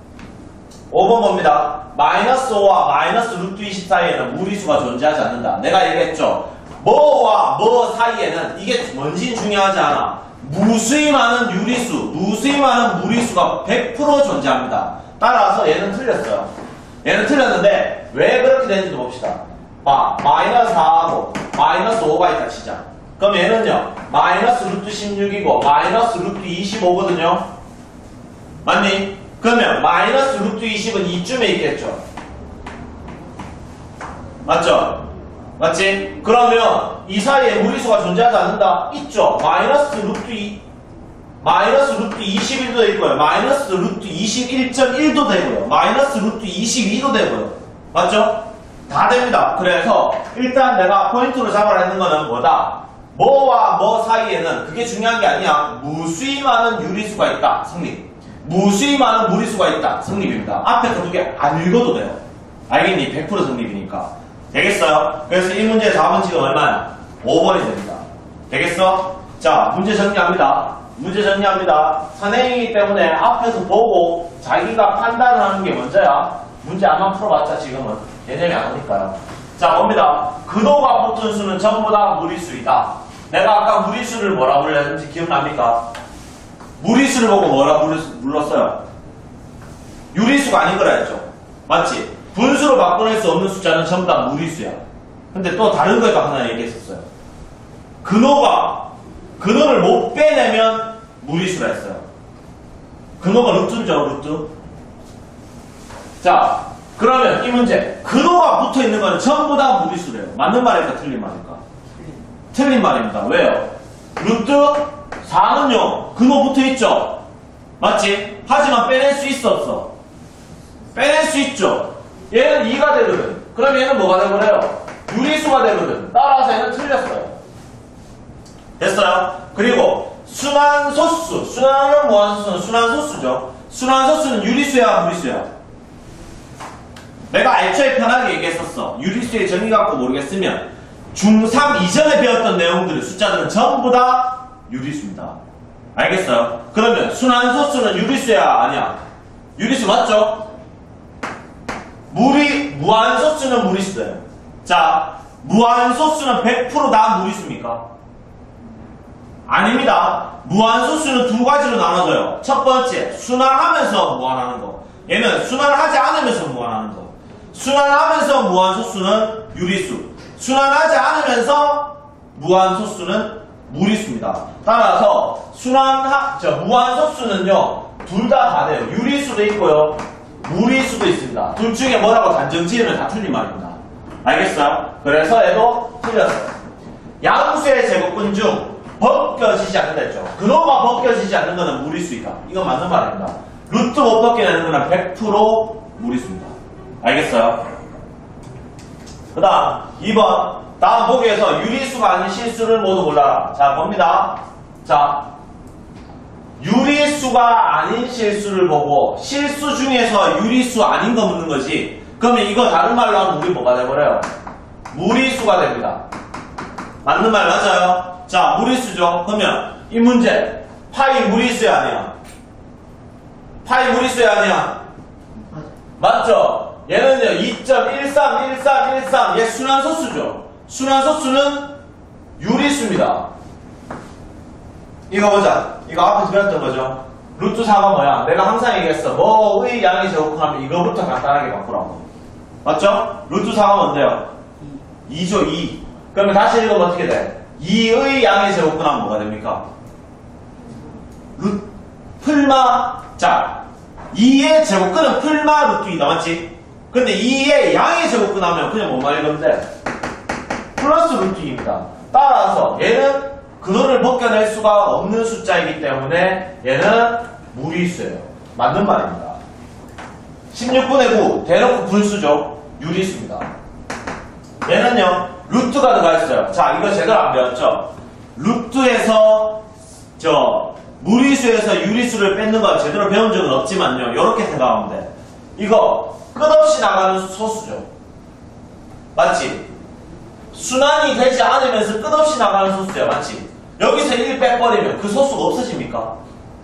봅니다. 마이너스 5와 마이너스 루트 20 사이에는 무리수가 존재하지 않는다. 내가 얘기했죠. 뭐와 뭐 사이에는 이게 뭔지 중요하지 않아. 무수히 많은 유리수, 무수히 많은 무리수가 100% 존재합니다. 따라서 얘는 틀렸어요. 얘는 틀렸는데 왜 그렇게 되는지도 봅시다. 마이너스 4하고 마이너스 5가 있다 치자. 그럼 얘는요. 마이너스 루트 16이고 마이너스 루트 25거든요. 맞니? 그러면 마이너스 루트 20은 이쯤에 있겠죠. 맞죠? 맞지? 그러면 이 사이에 무리수가 존재하지 않는다? 있죠. 마이너스 루트 21도 있고요. 마이너스 루트 21.1도 되고요. 마이너스 루트 22도 되고요. 맞죠? 다 됩니다. 그래서 일단 내가 포인트로 잡아야 하는 거는 뭐다? 뭐와 뭐 사이에는 그게 중요한 게 아니야. 무수히 많은 유리수가 있다. 성립. 무수히 많은 무리수가 있다. 성립입니다. 앞에 그 두 개 안 읽어도 돼요. 알겠니? 100% 성립이니까. 되겠어요? 그래서 이 문제의 답은 지금 얼마야? 5번이 됩니다. 되겠어? 자, 문제 정리합니다. 선행이기 때문에 앞에서 보고 자기가 판단을 하는 게 먼저야. 문제 안만 풀어봤자 지금은. 개념이 안 오니까요. 자, 봅니다. 근호가 붙은 수는 전부 다 무리수이다. 내가 아까 무리수를 뭐라 불렀는지 기억납니까? 무리수를 보고 뭐라 불렀어요? 유리수가 아닌 거라 했죠. 맞지? 분수로 바꿔낼 수 없는 숫자는 전부 다 무리수야. 근데 또 다른 걸 하나 얘기했었어요. 근호를 못 빼내면 무리수라 했어요. 근호가 루트죠, 루트. 자, 그러면 이 문제. 근호가 붙어 있는 거는 전부 다 무리수래요. 맞는 말일까, 틀린 말일까? 틀린 말입니다. 왜요? 루트 4는요, 근호 붙어 있죠? 맞지? 하지만 빼낼 수 있어, 없어? 빼낼 수 있죠? 얘는 2가 되거든. 그럼 얘는 뭐가 되버려요? 유리수가 되거든. 따라서 얘는 틀렸어요. 됐어요? 그리고 순환소수. 순환하면 무한소수는 순환소수죠. 순환소수는 유리수야, 무리수야? 내가 애초에 편하게 얘기했었어. 유리수의 정의 갖고 모르겠으면 중3 이전에 배웠던 내용들의 숫자들은 전부 다 유리수입니다. 알겠어요? 그러면 순환소수는 유리수야, 아니야? 유리수 맞죠? 무한소수는 무리수예요. 자, 무한소수는 100% 다 무리수입니까? 아닙니다. 무한소수는 두 가지로 나눠져요. 첫 번째, 순환하면서 무한하는 거. 얘는 순환하지 않으면서 무한하는 거. 순환하면서 무한소수는 유리수. 순환하지 않으면서 무한소수는 무리수입니다. 따라서 무한소수는요, 둘 다 돼요. 유리수도 있고요, 무리수도 있습니다. 둘 중에 뭐라고 단정 지으면 다 틀린 말입니다. 알겠어요? 그래서 얘도 틀렸어요. 양수의 제곱근 중 벗겨지지 않는다 했죠. 근호가 벗겨지지 않는 거는 무리수이다. 이건 맞는 말입니다. 루트 못 벗겨내는 거는 100% 무리수입니다. 알겠어요? 그 다음 2번 다음 보기에서 유리수가 아닌 실수를 모두 골라라. 자, 봅니다. 자, 유리수가 아닌 실수를 보고 실수 중에서 유리수 아닌 거 묻는 거지. 그러면 이거 다른 말로 하면 우리 뭐가 돼버려요? 무리수가 됩니다. 맞는 말 맞아요? 자, 무리수죠. 그러면 이 문제 파이 무리수야, 아니야? 파이 무리수야, 아니야? 맞죠? 얘는요 2.131313 얘 순환소수죠. 순환소수는 유리수입니다. 이거 보자. 이거 앞에서 배웠던 거죠. 루트 4가 뭐야? 내가 항상 얘기했어. 뭐의 양의 제곱하면 이거부터 간단하게 바꾸라고. 맞죠? 루트 4가 뭔데요? 2죠, 2. 그러면 다시 읽으면 어떻게 돼? 2의 양의 제곱하면 뭐가 됩니까? 풀마. 자, 2의 제곱근은 풀마 루트 2다. 맞지? 근데 2의 양의 제곱근 하면 그냥 뭐만 읽으면 돼? 플러스 루트 2입니다. 따라서 얘는 근호를 벗겨낼 수가 없는 숫자이기 때문에 얘는 무리수예요. 맞는 말입니다. 16분의 9 대놓고 분수죠. 유리수입니다. 얘는요 루트가 들어가 있어요. 자, 이거 제대로 안 배웠죠? 루트에서 무리수에서 유리수를 뺏는 건 제대로 배운 적은 없지만요, 이렇게 생각하면 돼. 이거 끝없이 나가는 소수죠. 맞지? 순환이 되지 않으면서 끝없이 나가는 소수야. 맞지? 여기서 1 빼버리면 그 소수가 없어집니까?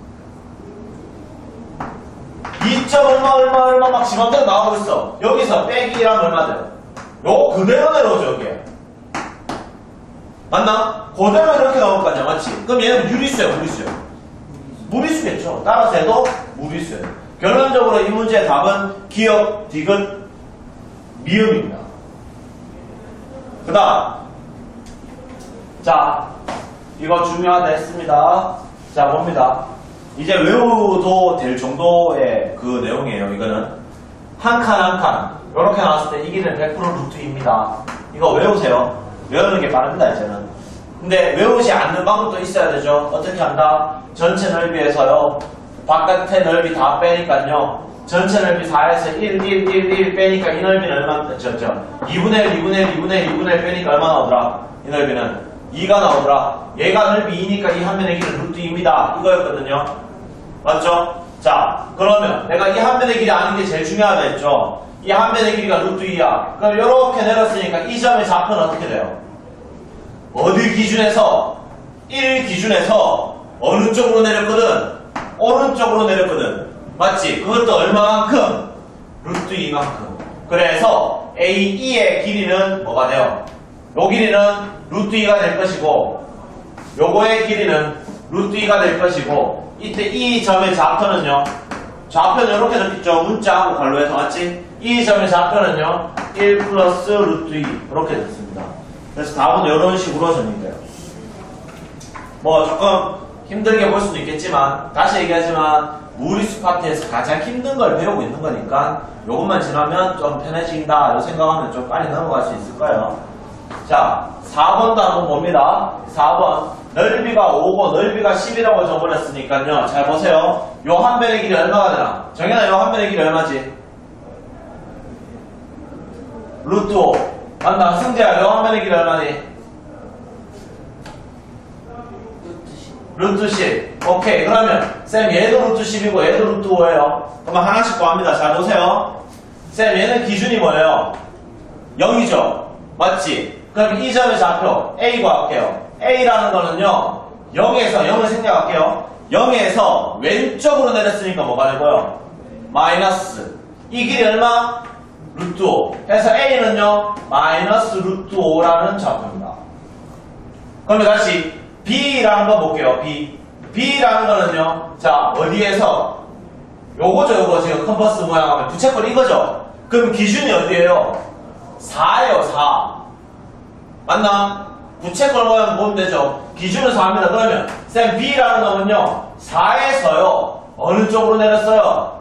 2. 얼마 막 지맘대로 나오고 있어. 여기서 빼기 1하면 얼마 돼요? 요거 그대로 내려오죠, 여기에. 맞나? 그대로 이렇게 나올 거 아니야. 맞지? 그럼 얘는 유리수야, 무리수야? 무리수겠죠. 따라서 해도 무리수예요. 결론적으로 이 문제의 답은 기역, 디귿, 미음입니다. 그 다음, 자, 이거 중요하다 했습니다. 자, 봅니다. 이제 외워도 될 정도의 그 내용이에요. 이거는 한 칸 한 칸 이렇게 나왔을 때 이 길은 100% 루트입니다. 이거 외우세요. 외우는 게 빠릅니다, 이제는. 근데 외우지 않는 방법도 있어야 되죠. 어떻게 한다? 전체 넓이에서요, 바깥의 넓이 다 빼니까요, 전체 넓이 4에서 1 빼니까 이 넓이는 얼마, 2분의 1 빼니까 얼마 나오더라? 이 넓이는 2가 나오더라. 얘가 넓이 2니까 이 한 면의 길은 루트 2입니다. 이거였거든요. 맞죠? 자, 그러면 내가 이 한 면의 길이 아는 게 제일 중요하다 했죠? 이 한 면의 길이가 루트 2야. 그럼 이렇게 내렸으니까 이 점의 좌표는 어떻게 돼요? 어디 기준에서? 1 기준에서 어느 쪽으로 내렸거든? 오른쪽으로 내렸거든. 맞지? 그것도 얼마만큼? 루트 2만큼. 그래서 AE의 길이는 뭐가 돼요? 요 길이는 루트 2가 될 것이고 요거의 길이는 루트 2가 될 것이고 이때 이 점의 좌표는요. 좌표는 이렇게 적혔죠. 문자하고 괄호에서 맞지? 이 점의 좌표는요. 1 플러스 루트 2 이렇게 됐습니다. 그래서 답은 이런 식으로 정리돼요. 뭐 조금 힘들게 볼 수도 있겠지만 다시 얘기하지만 무리수 파트에서 가장 힘든 걸 배우고 있는 거니까 요것만 지나면 좀 편해진다 이런 생각하면 좀 빨리 넘어갈 수 있을 거예요. 자 4번도 한번 봅니다. 4번 넓이가 5고 넓이가 10이라고 적어버렸으니까요. 잘 보세요. 요 한 변의 길이 얼마가 되나? 정현아 요 한 변의 길이 얼마지? 루트 5 맞나? 승재야 요 한 변의 길이 얼마니? 루트 10 오케이 그러면 쌤 얘도 루트 10이고 얘도 루트 5예요. 그러면 하나씩 구합니다. 잘 보세요. 쌤 얘는 기준이 뭐예요? 0이죠. 맞지? 그럼 이 점의 좌표 A 구할게요. A라는 거는요 0에서 0을 생략할게요. 0에서 왼쪽으로 내렸으니까 뭐가 되고요? 마이너스 이 길이 얼마? 루트 5 해서 A는요 마이너스 루트 5라는 좌표입니다. 그러면 다시 B라는 거 볼게요. B라는 거는요 자 어디에서 요거죠 요거 지금 컴퍼스 모양 하면 부채꼴 이거죠. 그럼 기준이 어디에요? 4예요 4 맞나? 부채꼴 모양 보면 되죠. 기준은 4입니다. 그러면 쌤 B라는 놈은요 4에서요 어느 쪽으로 내렸어요?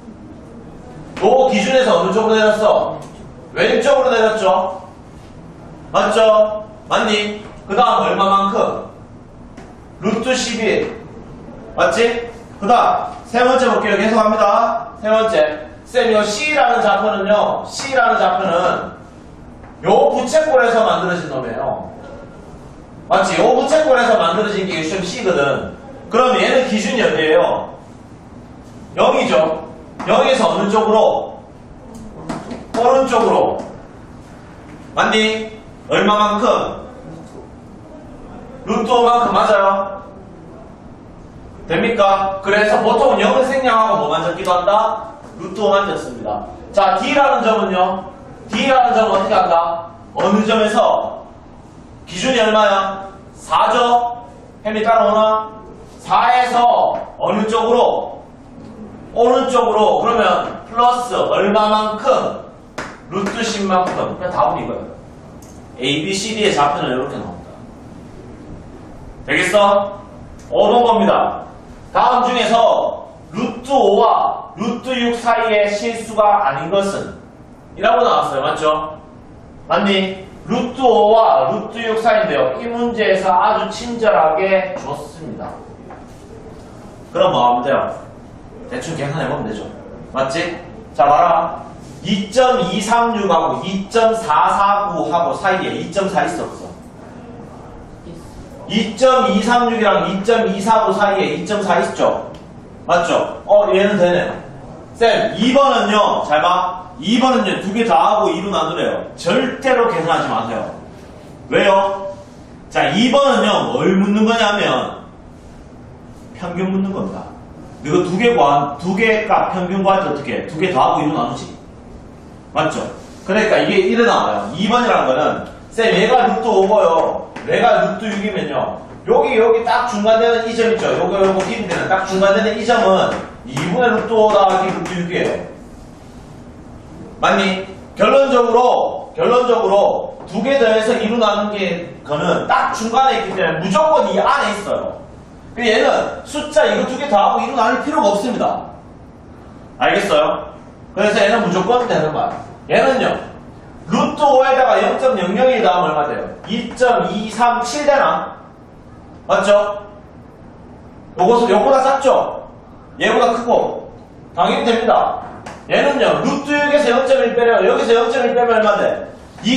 요 기준에서 어느 쪽으로 내렸어? 왼쪽으로 내렸죠. 맞죠? 맞니? 그 다음 얼마만큼? 루트 11 맞지? 그 다음 세 번째 볼게요. 계속합니다. 세 번째 쌤 요 C라는 좌표는요 요 부채꼴에서 만들어진 놈이에요. 맞지? 요 부채꼴에서 만들어진 게 시험 C거든. 그럼 얘는 기준이 어디에요? 0이죠. 0에서 어느 쪽으로? 오른쪽으로. 맞니? 얼마만큼? 루트 5만큼 맞아요? 됩니까? 그래서 보통은 0을 생략하고 뭐만 적기도 한다? 루트 5만 적습니다. 자, D라는 점은요? D라는 점은 어떻게 한다? 어느 점에서? 기준이 얼마야? 4죠? 햄이 따라오나? 4에서 어느 쪽으로? 오른쪽으로. 그러면 플러스 얼마만큼? 루트 10만큼. 그냥 답은 이거예요. A, B, C, D의 좌표는 이렇게 나옵니다. 되겠어? 5번 겁니다. 다음 중에서 루트 5와 루트 6 사이의 실수가 아닌 것은? 이라고 나왔어요. 맞죠? 맞니? 루트 5와 루트 6 사이인데요. 이 문제에서 아주 친절하게 줬습니다. 그럼 뭐 하면 돼요? 대충 계산해보면 되죠. 맞지? 자, 봐라. 2.236하고 2.449하고 사이에 2.4 있어 없어? 2.236이랑 2.249 사이에 2.4 있죠? 맞죠? 얘는 되네. 쌤, 2번은요, 잘 봐. 2번은요, 두 개 다 하고 2로 나누래요. 절대로 계산하지 마세요. 왜요? 자, 2번은요, 뭘 묻는 거냐면, 평균 묻는 겁니다. 이거 두 개 값 평균 구할 때 어떻게 해? 두 개 다 하고 2로 나누지. 맞죠? 그러니까 이게 이래 나와요. 2번이라는 거는, 쌤, 얘가 루트 5고요. 얘가 루트 6이면요. 여기 딱 중간되는 이 점 있죠? 요거 길이 되는 딱 중간되는 이 점은 2분의 루트 5 더하기 루트 6이에요. 맞니? 결론적으로 두 개 더해서 2로 나눈 거는 딱 중간에 있기 때문에 무조건 이 안에 있어요. 얘는 숫자 이거 두 개 더하고 2로 나눌 필요가 없습니다. 알겠어요? 그래서 얘는 무조건 되는 말. 얘는요. 루트 5에다가 0.001 더하면 얼마 돼요? 2.237 되나? 맞죠? 요거보다 작죠? 얘보다 크고 당연히 됩니다. 얘는요 루트 6에서 0.1 빼려 여기서 0.1 빼면 얼마 돼?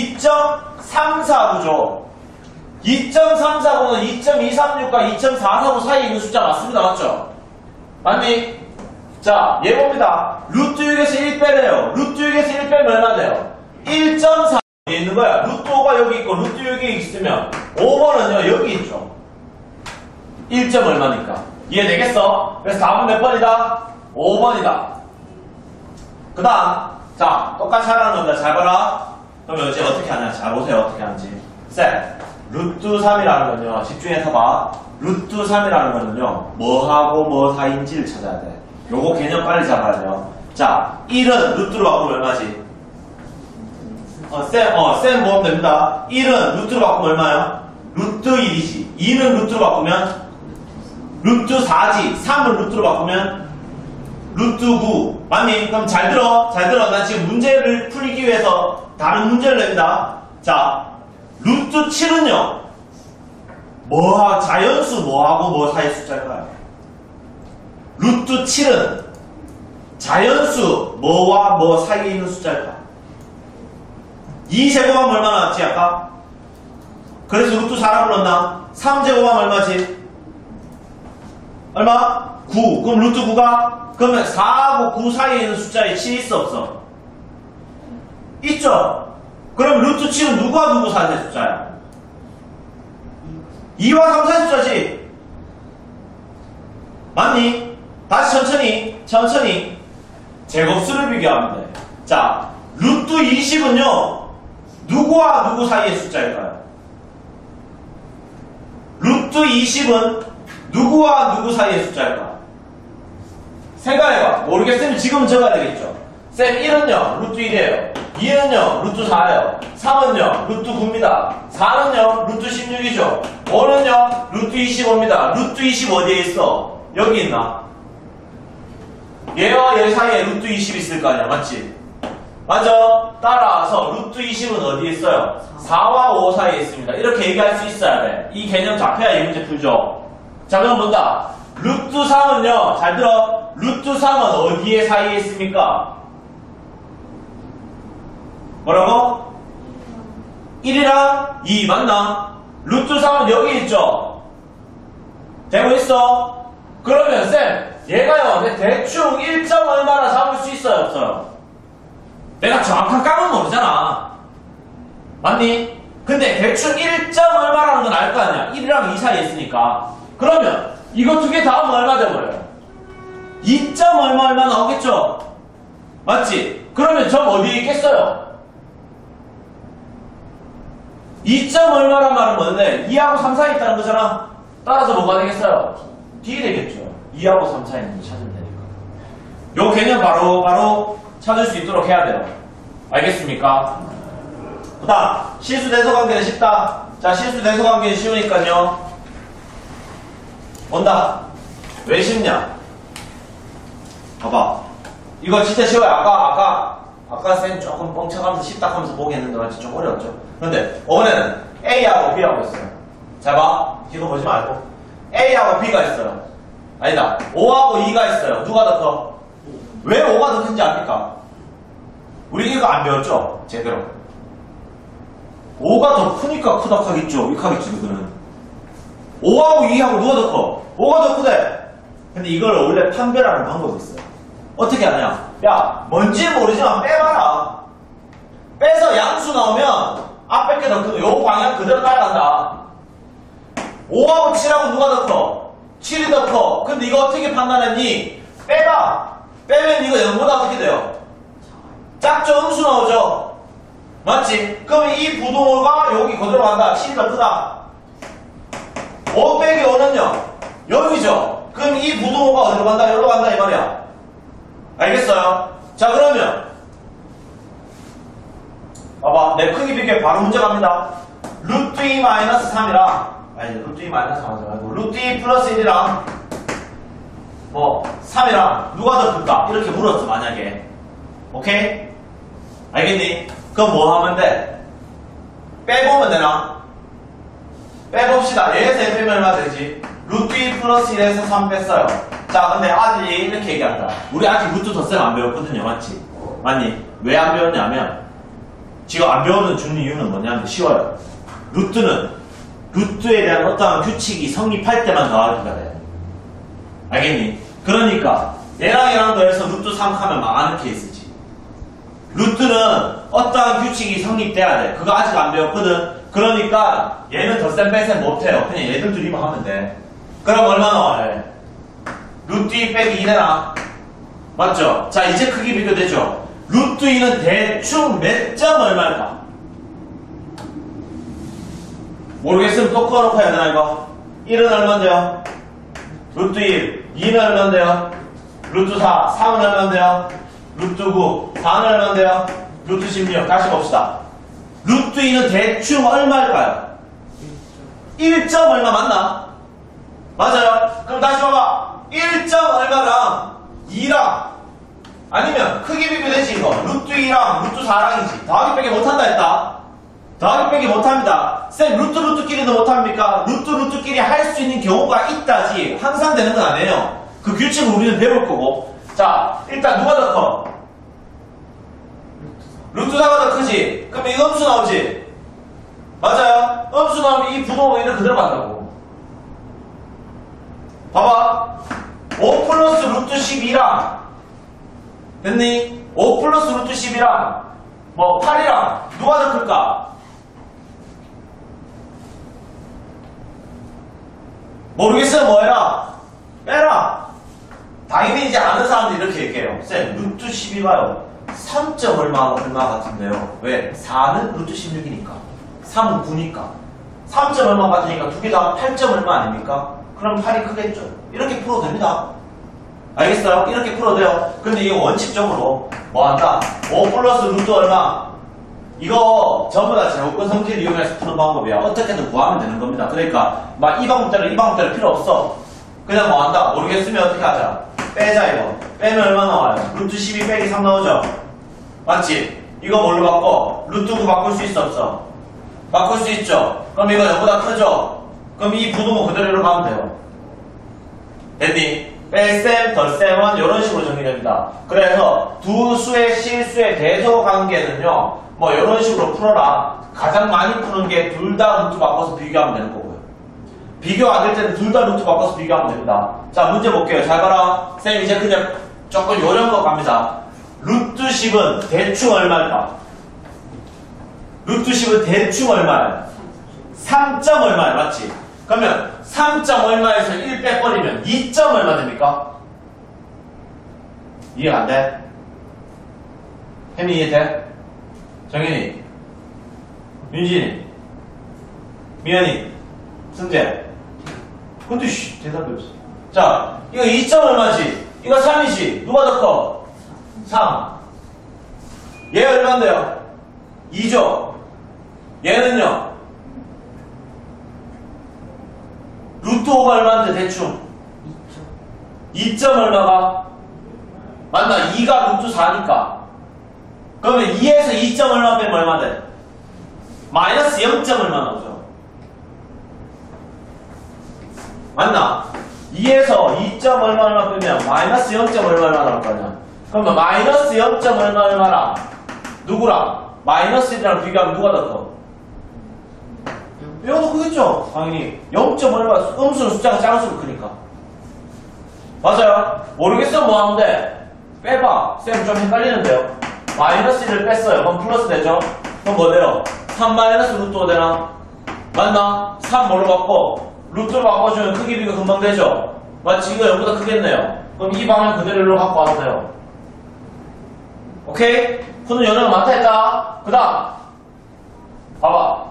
2.349죠. 2.349는 2.236과 2.449 사이에 있는 숫자 맞습니다. 맞죠? 맞니? 자, 얘 봅니다. 루트 6에서 1 빼래요. 루트 6에서 1 빼면 얼마 돼요? 1.4 있는 거야. 루트 5가 여기 있고 루트 6이 있으면 5번은요 여기 있죠. 1점 얼마니까. 이해되겠어? 그래서 답은 몇 번이다? 5번이다. 그 다음 자 똑같이 하라는 겁니다. 잘 봐라. 그럼 이제 어떻게 하냐? 잘 보세요. 어떻게 하는지. 쌤, 루트 3이라는 건요. 집중해서 봐. 루트 3이라는 거는요. 뭐하고 뭐 사이인지를 찾아야 돼. 요거 개념 빨리 잡아야 돼요. 자, 1은 루트로 바꾸면 얼마지? 쌤 모으면 됩니다. 1은 루트로 바꾸면 얼마야? 루트 1이지. 2는 루트로 바꾸면 루트 4지. 3은 루트로 바꾸면 루트 9. 맞니? 그럼 잘 들어. 잘 들어. 나 지금 문제를 풀기 위해서 다른 문제를 냅니다. 자, 루트 7은요. 자연수 뭐하고 뭐 사이 숫자일까요? 루트 7은 자연수 뭐와 뭐 사이에 있는 숫자일까? 2제곱하면 얼마 나왔지 아까? 그래서 루트 4라고 불렀나? 3제곱하면 얼마지? 얼마? 9. 그럼 루트 9가? 그러면 4하고 9 사이에 있는 숫자에 7 있어 없어? 있죠? 그럼 루트 7은 누구와 누구 사이의 숫자야? 2와 3 사이의 숫자지? 맞니? 다시 천천히 제곱수를 비교하면 돼. 자, 루트 20은요 누구와 누구 사이의 숫자일까요? 루트 20은 누구와 누구 사이의 숫자일까? 생각해봐. 모르겠으면 지금 적어야 되겠죠. 쌤 1은요 루트 1이에요. 2는요 루트 4예요. 3은요 루트 9입니다. 4는요 루트 16이죠. 5는요 루트 25입니다. 루트 20 어디에 있어? 여기 있나? 얘와 얘 사이에 루트 20 있을 거 아니야. 맞지? 맞아. 따라서 루트 20은 어디에 있어요? 4와 5 사이에 있습니다. 이렇게 얘기할 수 있어야 돼. 이 개념 잡혀야 이 문제 풀죠. 자, 그럼 본다. 루트 3은요, 잘 들어. 루트 3은 어디에 사이에 있습니까? 뭐라고? 1이랑 2 맞나? 루트 3은 여기 있죠? 되고 있어? 그러면 쌤, 얘가요, 대충 1점 얼마나 잡을 수 있어요, 없어요? 내가 정확한 값은 모르잖아. 맞니? 근데 대충 1점 얼마라는 건 알 거 아니야. 1이랑 2 사이에 있으니까. 그러면 이거 두 개 다 하면 얼마 돼버려요? 2점 얼마 나오겠죠? 맞지? 그러면 점 어디에 있겠어요? 2점 얼마란 말은 뭔데? 2하고 3 사이에 있다는 거잖아. 따라서 뭐가 되겠어요? D 되겠죠. 2하고 3 사이에 있는 거 찾으면 되니까. 요 개념 바로 찾을 수 있도록 해야 돼요. 알겠습니까? 그 다음 실수 대소 관계는 쉽다. 자, 실수 대소 관계는 쉬우니까요. 온다. 왜 쉽냐? 봐봐. 이거 진짜 쉬워요. 아까 쌤 조금 뻥쳐가면서 쉽다 하면서 보겠는데 맞지? 좀 어려웠죠? 근데 이번에는 A하고 B하고 있어요. 자, 봐. 이거 보지 말고 A하고 B가 있어요. 아니다. 5하고 2가 있어요. 누가 더 커? 왜 5가 더 큰지 압니까? 우리 이거 안 배웠죠? 제대로. 5가 더 크니까 크다 하겠죠? 이렇게 하겠지, 그거는. 5하고 2하고 누가 더 커? 5가 더 크대. 근데 이걸 원래 판별하는 방법이 있어요. 어떻게 하냐? 야, 뭔지 모르지만 빼봐라. 빼서 양수 나오면 앞에 게 더 크고 요 방향 그대로 따라간다. 5하고 7하고 누가 더 커? 7이 더 커. 근데 이거 어떻게 판단했니? 빼봐. 빼면 이거 0보다 어떻게 돼요? 작죠? 음수 나오죠? 맞지? 그럼 이 부동호가 여기 그대로 간다. 7이 더 크다. 5 빼기 5는요? 0이죠? 그럼 이 부동호가 어디로 간다? 여기로 간다 이 말이야. 알겠어요? 자, 그러면 봐봐. 내 크기 비교해 바로 문제 갑니다. 루트 2 마이너스 3이랑 아니 루트 2 마이너스 3 하지 말고 루트 2 플러스 1이랑 뭐 3이랑 누가 더 클까? 이렇게 물었어 만약에. 오케이? 알겠니? 그럼 뭐 하면 돼? 빼보면 되나? 빼봅시다. 얘에서 1 빼면 얼마 되지? 루트 2 플러스 1에서 3 뺐어요. 자, 근데 아들이 이렇게 얘기한다. 우리 아직 루트 덧셈 안 배웠거든요. 맞지? 맞니? 왜 안 배웠냐면 지금 안 배우는 주는 이유는 뭐냐면 쉬워요. 루트는 루트에 대한 어떠한 규칙이 성립할 때만 더하기가 돼요. 알겠니? 그러니까 얘랑 더해서 루트 3 하면 망하는 케이스지. 루트는 어떠한 규칙이 성립돼야 돼. 그거 아직 안 배웠거든. 그러니까 얘는 덧셈 뺄셈 못해요. 그냥 얘들 둘이만 하면 돼. 그럼 얼마 나와요? 루트 2 빼기 2내나 맞죠? 자, 이제 크기 비교되죠? 루트 2는 대충 몇 점 얼마일까? 모르겠으면 또 꺼놓고 해야 되나 이거? 1은 얼만데요? 루트 1. 2는 얼만데요? 루트 4. 3은 얼만데요? 루트 9. 4는 얼만데요? 루트 16. 다시 봅시다. 루트 2는 대충 얼마일까요? 1점 얼마 맞나? 맞아요? 그럼 다시 봐봐. 1점 얼마랑 2랑 아니면 크기 비교되지 이거. 루트 2랑 루트 4랑이지. 더하기 빼기 못한다 했다. 더하기 빼기 못합니다. 쌤 루트끼리도 못합니까? 루트끼리 할 수 있는 경우가 있다지 항상 되는 건 아니에요. 그 규칙을 우리는 배울 거고. 자 일단 누가 더 커? 루트 4가 더 크지? 그럼 이거 음수 나오지? 맞아요? 음수 나오면 이 부동은 이를 그대로 간다고. 봐봐. 5 플러스 루트 12랑 됐니? 5 플러스 루트 10이랑 뭐 8이랑 누가 더 클까? 모르겠어요. 뭐 해라? 빼라. 당연히 이제 아는 사람들이 이렇게 얘기해요. 쌤 루트 12가요 3점 얼마 같은데요. 왜? 4는 루트 16이니까 3은 9니까 3점 얼마 같으니까 두 개 다 8점 얼마 아닙니까? 그럼 8이 크겠죠. 이렇게 풀어도 됩니다. 알겠어요? 이렇게 풀어도 돼요. 근데 이게 원칙적으로 뭐 한다? 5 플러스 루트 얼마? 이거 전부 다 제곱근 성질을 이용해서 푸는 방법이야. 어떻게든 구하면 되는 겁니다. 그러니까 막 이 방법대로 필요 없어. 그냥 뭐 한다? 모르겠으면 어떻게 하자? 빼자 이거. 빼면 얼마 나와요? 루트 12 빼기 3 나오죠? 맞지? 이거 뭘로 바꿔? 루트 9 바꿀 수 있어 없어? 바꿀 수 있죠? 그럼 이거 이거보다 크죠? 그럼 이 부등호 그대로 가면 돼요. 됐니? 뺄셈, 덜셈은 이런 식으로 정리됩니다. 그래서 두 수의 실수의 대소 관계는요, 뭐 이런 식으로 풀어라. 가장 많이 푸는 게 둘 다 루트 바꿔서 비교하면 되는 거고요. 비교 안 될 때는 둘 다 루트 바꿔서 비교하면 됩니다. 자, 문제 볼게요. 잘 봐라. 쌤 이제 그냥 조금 요령껏 갑니다. 루트 10은 대충 얼마일까? 루트 10은 대충 얼마예요? 3점 얼마예요? 맞지? 그러면 3점 얼마에서 1 빼버리면 2점 얼마 됩니까? 이해가 안 돼? 혜미 이해돼? 정현이, 윤진이, 미연이, 승재. 근데 대답이 없어. 자, 이거 2점 얼마지? 이거 3이지? 누가 더 커? 3. 얘 얼마인데요? 2죠? 얘는요? 루트 5가 얼마인데 대충? 2점 얼마가? 맞나? 2가 루트 4니까. 그러면 2에서 2점 얼마 빼면 얼마 돼? 마이너스 0점 얼마 나오죠? 맞나? 2에서 2점 얼마 빼면 마이너스 0점 얼마 나올 거 아니야? 그러면 마이너스 0점 얼마랑 누구랑? 마이너스 1이랑 비교하면 누가 더 커? 이거 더 크겠죠? 당연히 0점 얼마 음수는 숫자가 작을수록 크니까. 맞아요? 모르겠어 뭐 하면 돼? 빼봐. 쌤 좀 헷갈리는데요. 마이너스 1을 뺐어요. 그럼 플러스 되죠? 그럼 뭐 돼요? 3 마이너스 루트 5 되나? 맞나? 3 뭘로 바꿔? 루트로 바꿔주면 크기 비교 금방 되죠? 맞지? 이거 0보다 크겠네요. 그럼 이 방향 그대로 일로 갖고 와도 돼요. 오케이? 푸는 요령은 많다 했다. 그 다음 봐봐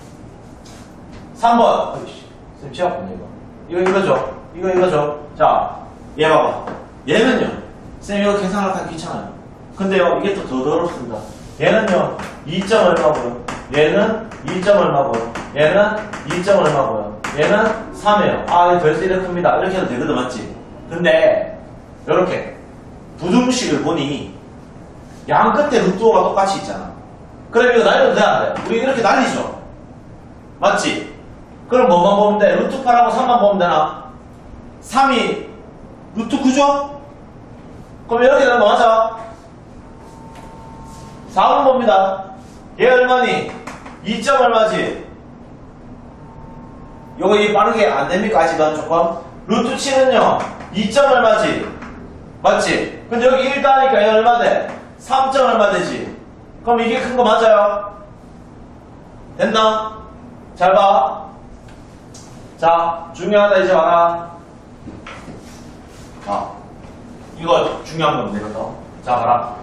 3번 쌤 취업 없네 이거죠? 이거죠? 자, 얘 봐봐. 얘는요 쌤 이거 계산하기 다 귀찮아요. 근데요 이게 또 더 어렵습니다. 얘는요 2점 얼마고요. 얘는 2점 얼마고요. 얘는 2점 얼마고요. 얘는 3이에요. 아, 벌써 이렇게 큽니다. 이렇게 해도 되거든, 맞지? 근데 요렇게 부등식을 보니 양 끝에 루트 5가 똑같이 있잖아. 그럼 이거 날려도 돼, 안 돼? 우리 이렇게 날리죠? 맞지? 그럼 뭐만 보면 돼? 루트 8하고 3만 보면 되나? 3이 루트 9죠? 그럼 이렇게 되는 거 맞아? 4번 봅니다. 얘 얼마니? 2점 얼마지? 요거 이 빠르게 안 됩니까? 아직은 조금? 루트 7은요? 2점 얼마지? 맞지? 근데 여기 1 따니까 얘 얼마 돼? 3점 얼마 되지? 그럼 이게 큰 거 맞아요? 됐나? 잘 봐. 자, 중요하다 이제 봐라. 이거 중요한 건데, 이거. 자, 봐라.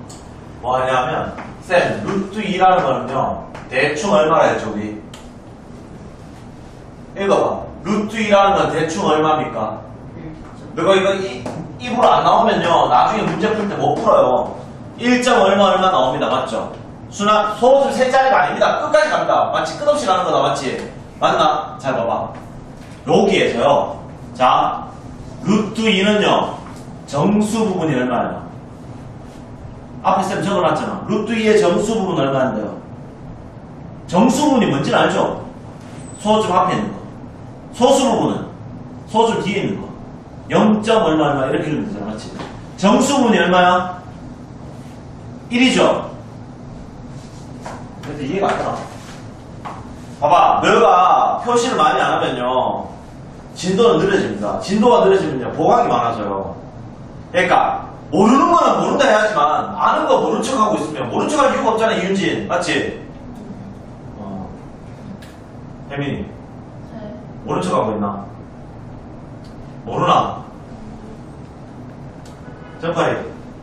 뭐 하냐면, 쌤, 루트 2라는 거는요, 대충 얼마라 했죠, 우리? 읽어봐. 루트 2라는 건 대충 얼마입니까? 너가 이거 입으로 안 나오면요 나중에 문제 풀 때 못 풀어요. 1점 얼마 나옵니다. 맞죠? 순환 소수 세 자리가 아닙니다. 끝까지 갑니다. 맞지? 끝없이 가는 거다. 맞지? 맞나? 잘 봐봐. 여기에서요. 자, 루트 2는요 정수 부분이 얼마예요? 앞에 쌤 적어놨잖아. 루트 2의 정수 부분 얼마인데요? 정수 부분이 뭔지는 알죠? 소수 앞에 있는 거. 소수 부분은 소수 뒤에 있는 거. 0. 얼마 이렇게 읽으면 되잖아. 맞지? 정수 부분이 얼마야? 1이죠? 근데 이해가 안 되나? 봐봐. 너가 표시를 많이 안 하면요 진도는 느려집니다. 진도가 느려지면요 보강이 많아져요. 그러니까 모르는 거는 모른다 해야지만 아는 거 모른 척 하고 있으면 모른 척 할 이유가 없잖아. 이윤진 맞지? 혜민이 네. 모른 척 하고 있나? 모르나? 점파리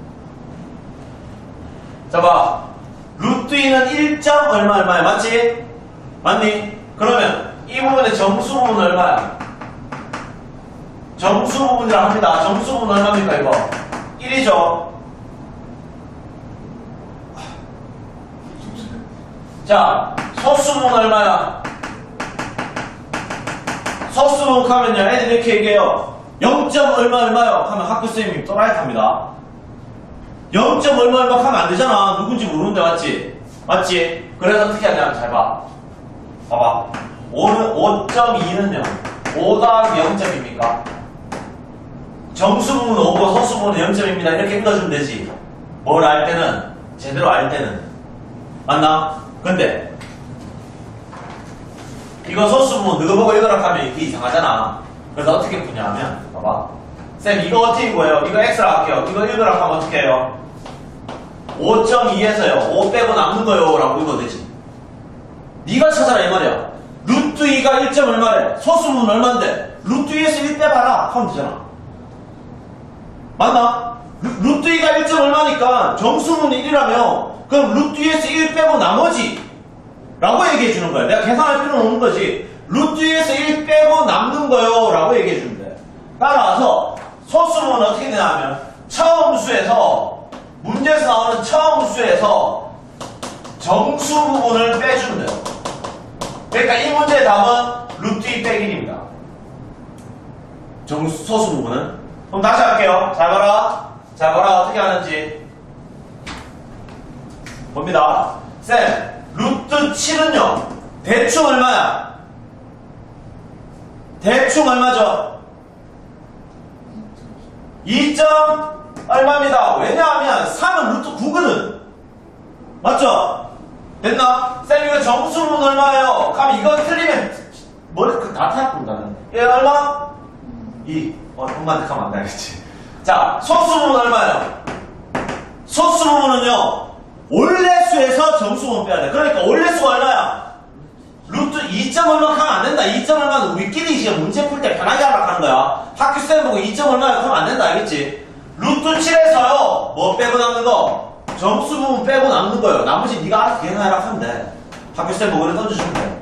자 봐. 루트 2는 1점 얼마야? 맞지? 맞니? 그러면 이 부분의 정수 부분 얼마야? 정수 부분이라 합니다. 정수 부분 얼마입니까 이거? 1이죠? 자, 소수 부분 얼마야? 소수 부분 하면요 애들이 이렇게 얘기해요. 0. 얼마요? 하면 학교선생님이 또라이 탑니다. 0. 얼마 하면 안 되잖아. 누군지 모르는데 맞지? 맞지? 그래서 어떻게 하냐면 잘 봐. 봐봐. 5.2는요 5 더하기 0점입니까? 정수 부분은 5고 소수 부분은 0점입니다. 이렇게 읽어주면 되지. 뭘 알 때는 제대로 알 때는 맞나? 근데 이거 소수 부분 너가 보고 읽으라 하면 이게 이상하잖아. 그래서 어떻게 푸냐면 봐봐. 쌤 이거 어떻게 읽어요? 이거 X라 할게요. 이거 읽으라 하면 어떻게 해요? 5.2에서요 5 빼고 남는 거요 라고 읽어도 되지. 네가 찾아라 이 말이야. 루트 2가 1점 얼마래? 소수 부분 얼만데? 루트 2에서 1 빼봐라 하면 되잖아. 맞나? 루트 2가 1점 얼마니까 정수분 1이라며 그럼 루트 2에서 1 빼고 나머지 라고 얘기해 주는 거야. 내가 계산할 필요는 없는 거지. 루트 2에서 1 빼고 남는 거요 라고 얘기해 주는 거야. 따라서 소수분은 어떻게 되냐면 처음 수에서 문제에서 나오는 처음 수에서 정수 부분을 빼주면 돼요. 그러니까 이 문제의 답은 루트 2 빼기 1입니다. 소수 부분은. 그럼 다시 할게요. 잘 봐라. 잘 봐라. 어떻게 하는지. 봅니다. 쌤, 루트 7은요. 대충 얼마야? 대충 얼마죠? 2점 얼마입니다. 왜냐하면 3은 루트 9거든. 맞죠? 됐나? 쌤 이거 정수분 얼마예요? 그럼 이거 틀리면 머리 다 타yap본다는. 얘 얼마? 2. 엄마한테 가면 안 되겠지. 자, 소수분 얼마예요? 소수분은요 올레수에서 정수분 빼야 돼. 그러니까 올레수가 얼마야? 루트 2점 얼마 하면 안 된다. 2점 얼마는 우리끼리 이제 문제 풀 때 편하게 하려고 하는 거야. 학교쌤 보고 2점 얼마야 하면 안 된다. 알겠지? 루트 7에서요 뭐 빼고 남는 거? 정수 부분 빼고 남는 거예요. 나머지 네가 알아서 계산해라 하면 돼. 학교쌤 보고 이렇게 던져주면 돼.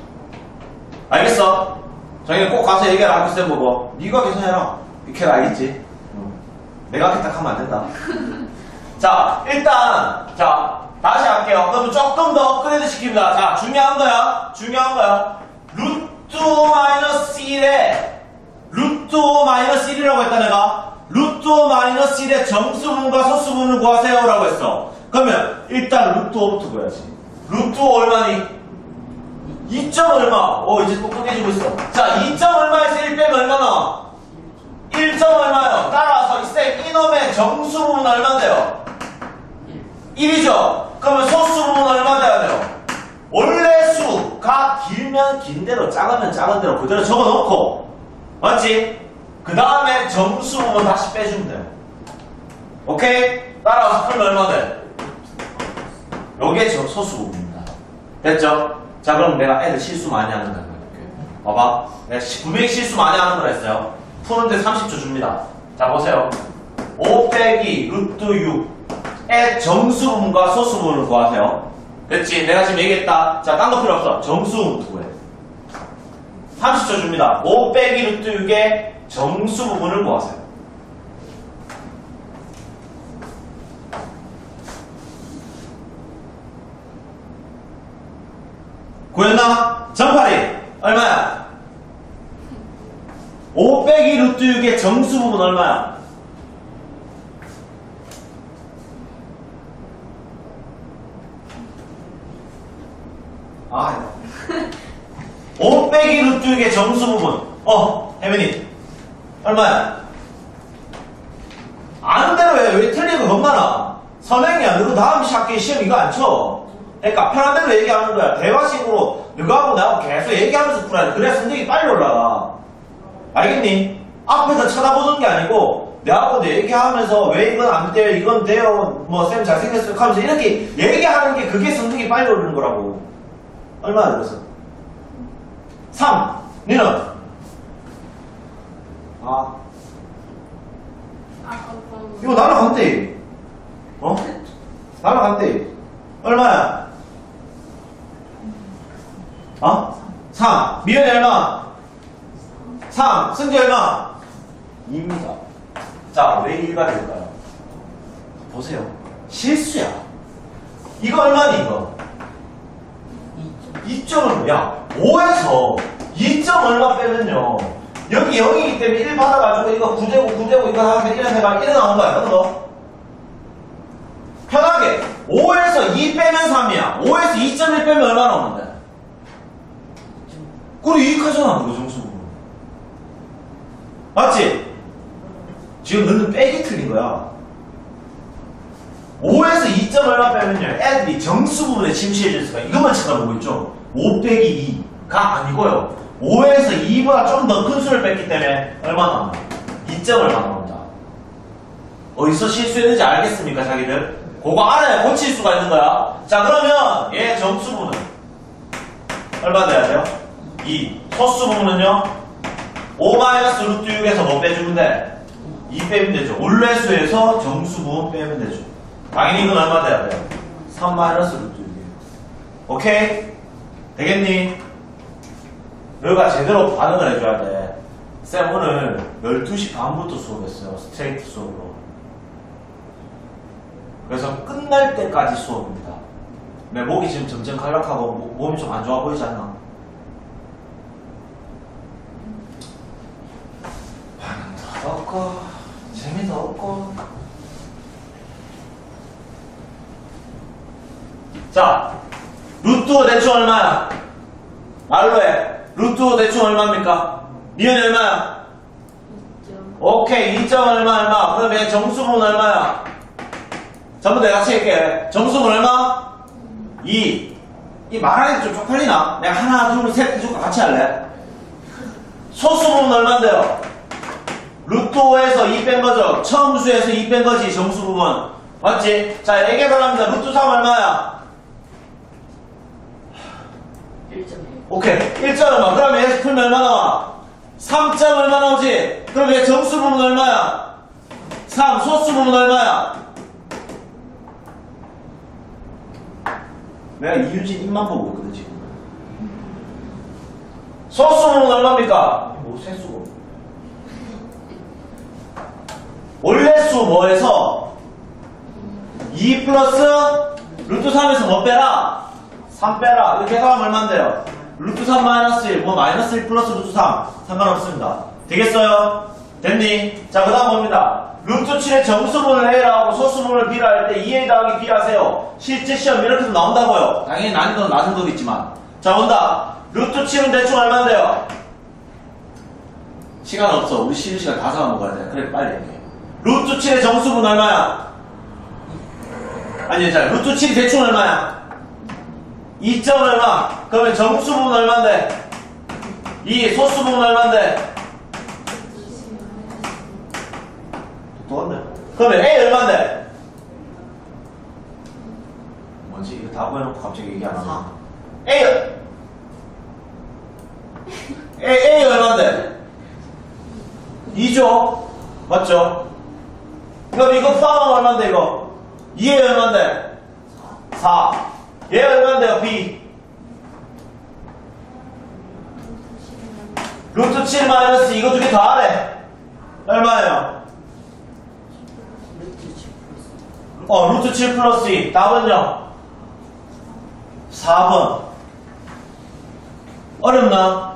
알겠어? 자기는 꼭 가서 얘기해라. 학교쌤 보고 네가 계산해라. 이렇게 알겠지? 내가 그렇게 딱 하면 안 된다. 자, 일단 자 다시 할게요. 그러면 조금 더 업그레이드 시킵니다. 자, 중요한 거야. 중요한 거야. 루트 5 마이너스 1에 루트 5 마이너스 1이라고 했다 내가. 루트 5 마이너스 1의 정수분과 소수분을 구하세요 라고 했어. 그러면 일단 루트 5부터 구해야지. 루트 5 얼마니? 2점 얼마? 이제 똑똑해지고 있어. 자, 2점 얼마에서 1 빼면 얼마나? 1점 얼마요? 따라서 쌤 이놈의 정수분은 얼마인데요? 1이죠? 그러면 소수분은 얼마 돼야 돼요? 원래 수가 길면 긴 대로 작으면 작은 대로 그대로 적어놓고 맞지? 그 다음에 정수부분 다시 빼주면 돼요. 오케이? 따라서 풀면 얼마 돼? 요게 저 소수부분입니다. 됐죠? 자, 그럼 내가 애들 실수 많이 하는 거 해볼게요. 봐봐. 내가 분명히 실수 많이 하는 걸 했어요. 푸는데 30초 줍니다. 자, 보세요. 5 빼기 루트 6의 정수부분과 소수부분을 구하세요. 됐지? 내가 지금 얘기했다. 자, 딴 거 필요 없어. 정수부분부터 구해. 30초 줍니다. 5 빼기 루트 6의 정수 부분을 구하세요. 구했나? 정팔이 얼마야? 5 빼기 루트 6의 정수 부분 얼마야? 아, 5 빼기 루트 6의 정수 부분. 혜민이. 얼마야? 아는 대로 해. 왜 틀리는 거 겁나나? 선행이야. 너도 다음 학기 시험 이거 안 쳐. 그러니까 편한 대로 얘기하는 거야. 대화식으로 너하고 나하고 계속 얘기하면서 풀어야 돼. 그래야 성적이 빨리 올라가. 알겠니? 앞에서 쳐다보는 게 아니고 내하고 얘기하면서 왜 이건 안 돼요, 이건 돼요, 뭐 쌤 잘생겼어요 하면서 이렇게 얘기하는 게 그게 성적이 빨리 오르는 거라고. 얼마나 들었어? 3. 니는? 이거 날라간대. 날라간대. 얼마야? 3. 미연이 얼마? 3. 승재 얼마? 2입니다. 자, 왜 1가 될까요? 보세요. 실수야. 이거 얼마니, 이거? 2점은, 야, 5에서 2점 얼마 빼면요. 여기 0이기 때문에 1 받아가지고 이거 9되고 이거 하면 1 해봐. 1 나온 거야. 그거? 편하게. 5에서 2 빼면 3이야. 5에서 2.1 빼면 얼마 나오는데? 그럼 이익하잖아, 그 정수 부분. 맞지? 지금 너는 빼기 틀린 거야. 5에서 2점 얼마 빼면요. 애들이 정수 부분에 침시해질 수가 이것만 쳐다보고 있죠. 5 빼기 2가 아니고요. 5에서 2보다 좀 더 큰 수를 뺐기 때문에 얼마 나온다? 2점 얼마 나온다. 어디서 실수했는지 알겠습니까, 자기들? 그거 알아야 고칠 수가 있는 거야. 자, 그러면 얘 정수 부분은 얼마 돼야 돼요? 2. 소수 부분은요? 5 마이너스 루트 6에서 뭐 빼주면 돼? 2 빼면 되죠. 올레수에서 정수 부분 빼면 되죠. 당연히 이건 얼마 돼야 돼요? 3 마이너스 루트 6이에요. 오케이? 되겠니? 너가 제대로 반응을 해줘야 돼. 쌤 오늘 12시 반부터 수업했어요. 스트레이트 수업으로. 그래서 끝날 때까지 수업입니다. 내 목이 지금 점점 칼락하고 몸이 좀 안 좋아 보이지 않나? 반응도 없고 재미도 없고. 자, 루트 5 대충 얼마야? 말로 해. 루트 5 대충 얼마입니까? 미연이 얼마야? 2점. 오케이, 2점 얼마? 그럼 얘 정수분 얼마야? 전부 내가 같이 할게. 정수분 얼마? 2. 이 말하기 좀 쪽팔리나? 내가 하나, 둘, 셋 해줄까? 같이 할래? 소수분 얼마인데요? 루트 5에서 2 뺀 거죠? 처음 수에서 2 뺀 거지, 정수 부분. 맞지? 자, 얘기해달랍니다. 루트 3 얼마야? 1.1. 오케이. 1점 얼마. 그럼 얘에서 풀면 얼마 나와? 3점 얼마 나오지? 그럼 얘 정수 부분 얼마야? 3. 소수 부분 얼마야? 내가 이유진 입만 보고 있거든, 지금. 소수 부분 얼마입니까? 뭐, 세수고. 원래수 뭐에서 2 플러스 루트 3에서 뭐 빼라? 3 빼라. 이렇게 계산하면 얼마인데요? 루트 3 마이너스 1, 뭐 마이너스 1 플러스 루트 3 상관없습니다. 되겠어요? 됐니? 자, 그 다음 봅니다. 루트 7의 정수분을 A라 하고 소수분을 B라 할 때 2A 더하기 B 하세요. 실제 시험 이렇게도 나온다고요. 당연히 난이도는 낮은 거겠지만. 자, 본다. 루트 7은 대충 얼마인데요? 시간 없어. 우리 쉬는 시간 다 잡아 먹어야 돼. 그래, 빨리 얘기해. 루트 7의 정수분 얼마야? 아니, 자, 루트 7이 대충 얼마야? 2점 얼마? 그러면 정수분 얼마인데? 2, 소수분 얼마인데? 똑같네. 그러면 A 얼마인데? 뭐지? 이거 다 보여놓고 갑자기 얘기 안 하나? A 얼마인데? 2죠? 맞죠? 그럼 이거 포함하면 얼마인데, 이거? 2에 얼마인데? 4. 얘 얼마인데요, B? 루트 7 마이너스 이거 두 개 더 하래. 얼마예요? 루트 7 플러스 2. 답은요? 4번. 어렵나?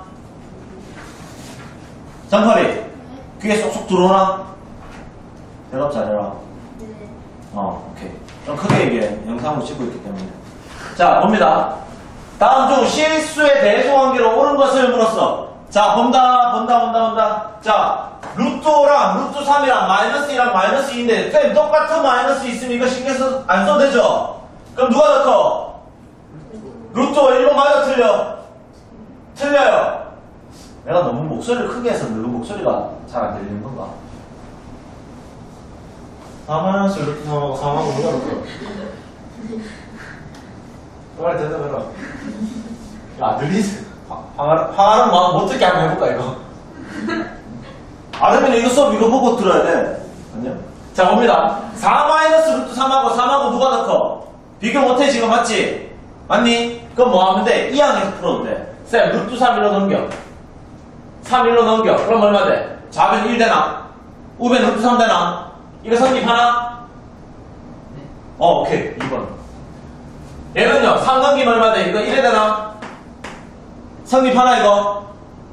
장팔이, 귀에 쏙쏙 들어오나? 대답 잘해라. 네. 오케이. 좀 크게 얘기해. 영상으로 찍고 있기 때문에. 자, 봅니다. 다음 중 실수의 대소관계로 옳은 것을 물었어. 자, 본다. 자, 루트 5랑 루트 3이랑 마이너스 2랑 마이너스 2인데, 쌤, 똑같은 마이너스 있으면 이거 신경 안 써도 되죠? 그럼 누가 더 커? 루트 5 1번 맞아, 틀려? 틀려요. 내가 너무 목소리를 크게 해서 너무 목소리가 잘 안 들리는 건가? 4 마이너스 루트 3하고 3하고 누가 더 커? 빨리 대답해라. 야, 안 들리지? 화하는 마음 못 듣게 한번 해볼까, 이거? 아르면 이거 수업 이거 보고 들어야 돼. 아니요? 자, 봅니다. 4 마이너스 루트 3하고 3하고 누가 더 커? 비교 못해, 지금 맞지? 맞니? 그럼 뭐 하면 돼? 2항에서 풀어도 돼. 쌤, 루트 3 1로 넘겨. 3 1로 넘겨. 그럼 얼마 돼? 좌변 1 되나? 우변 루트 3 되나? 이거 성립하나? 오케이. 2번. 얘는요, 3 넘기면 얼마 돼? 이거 1에 되나? 성립하나, 이거?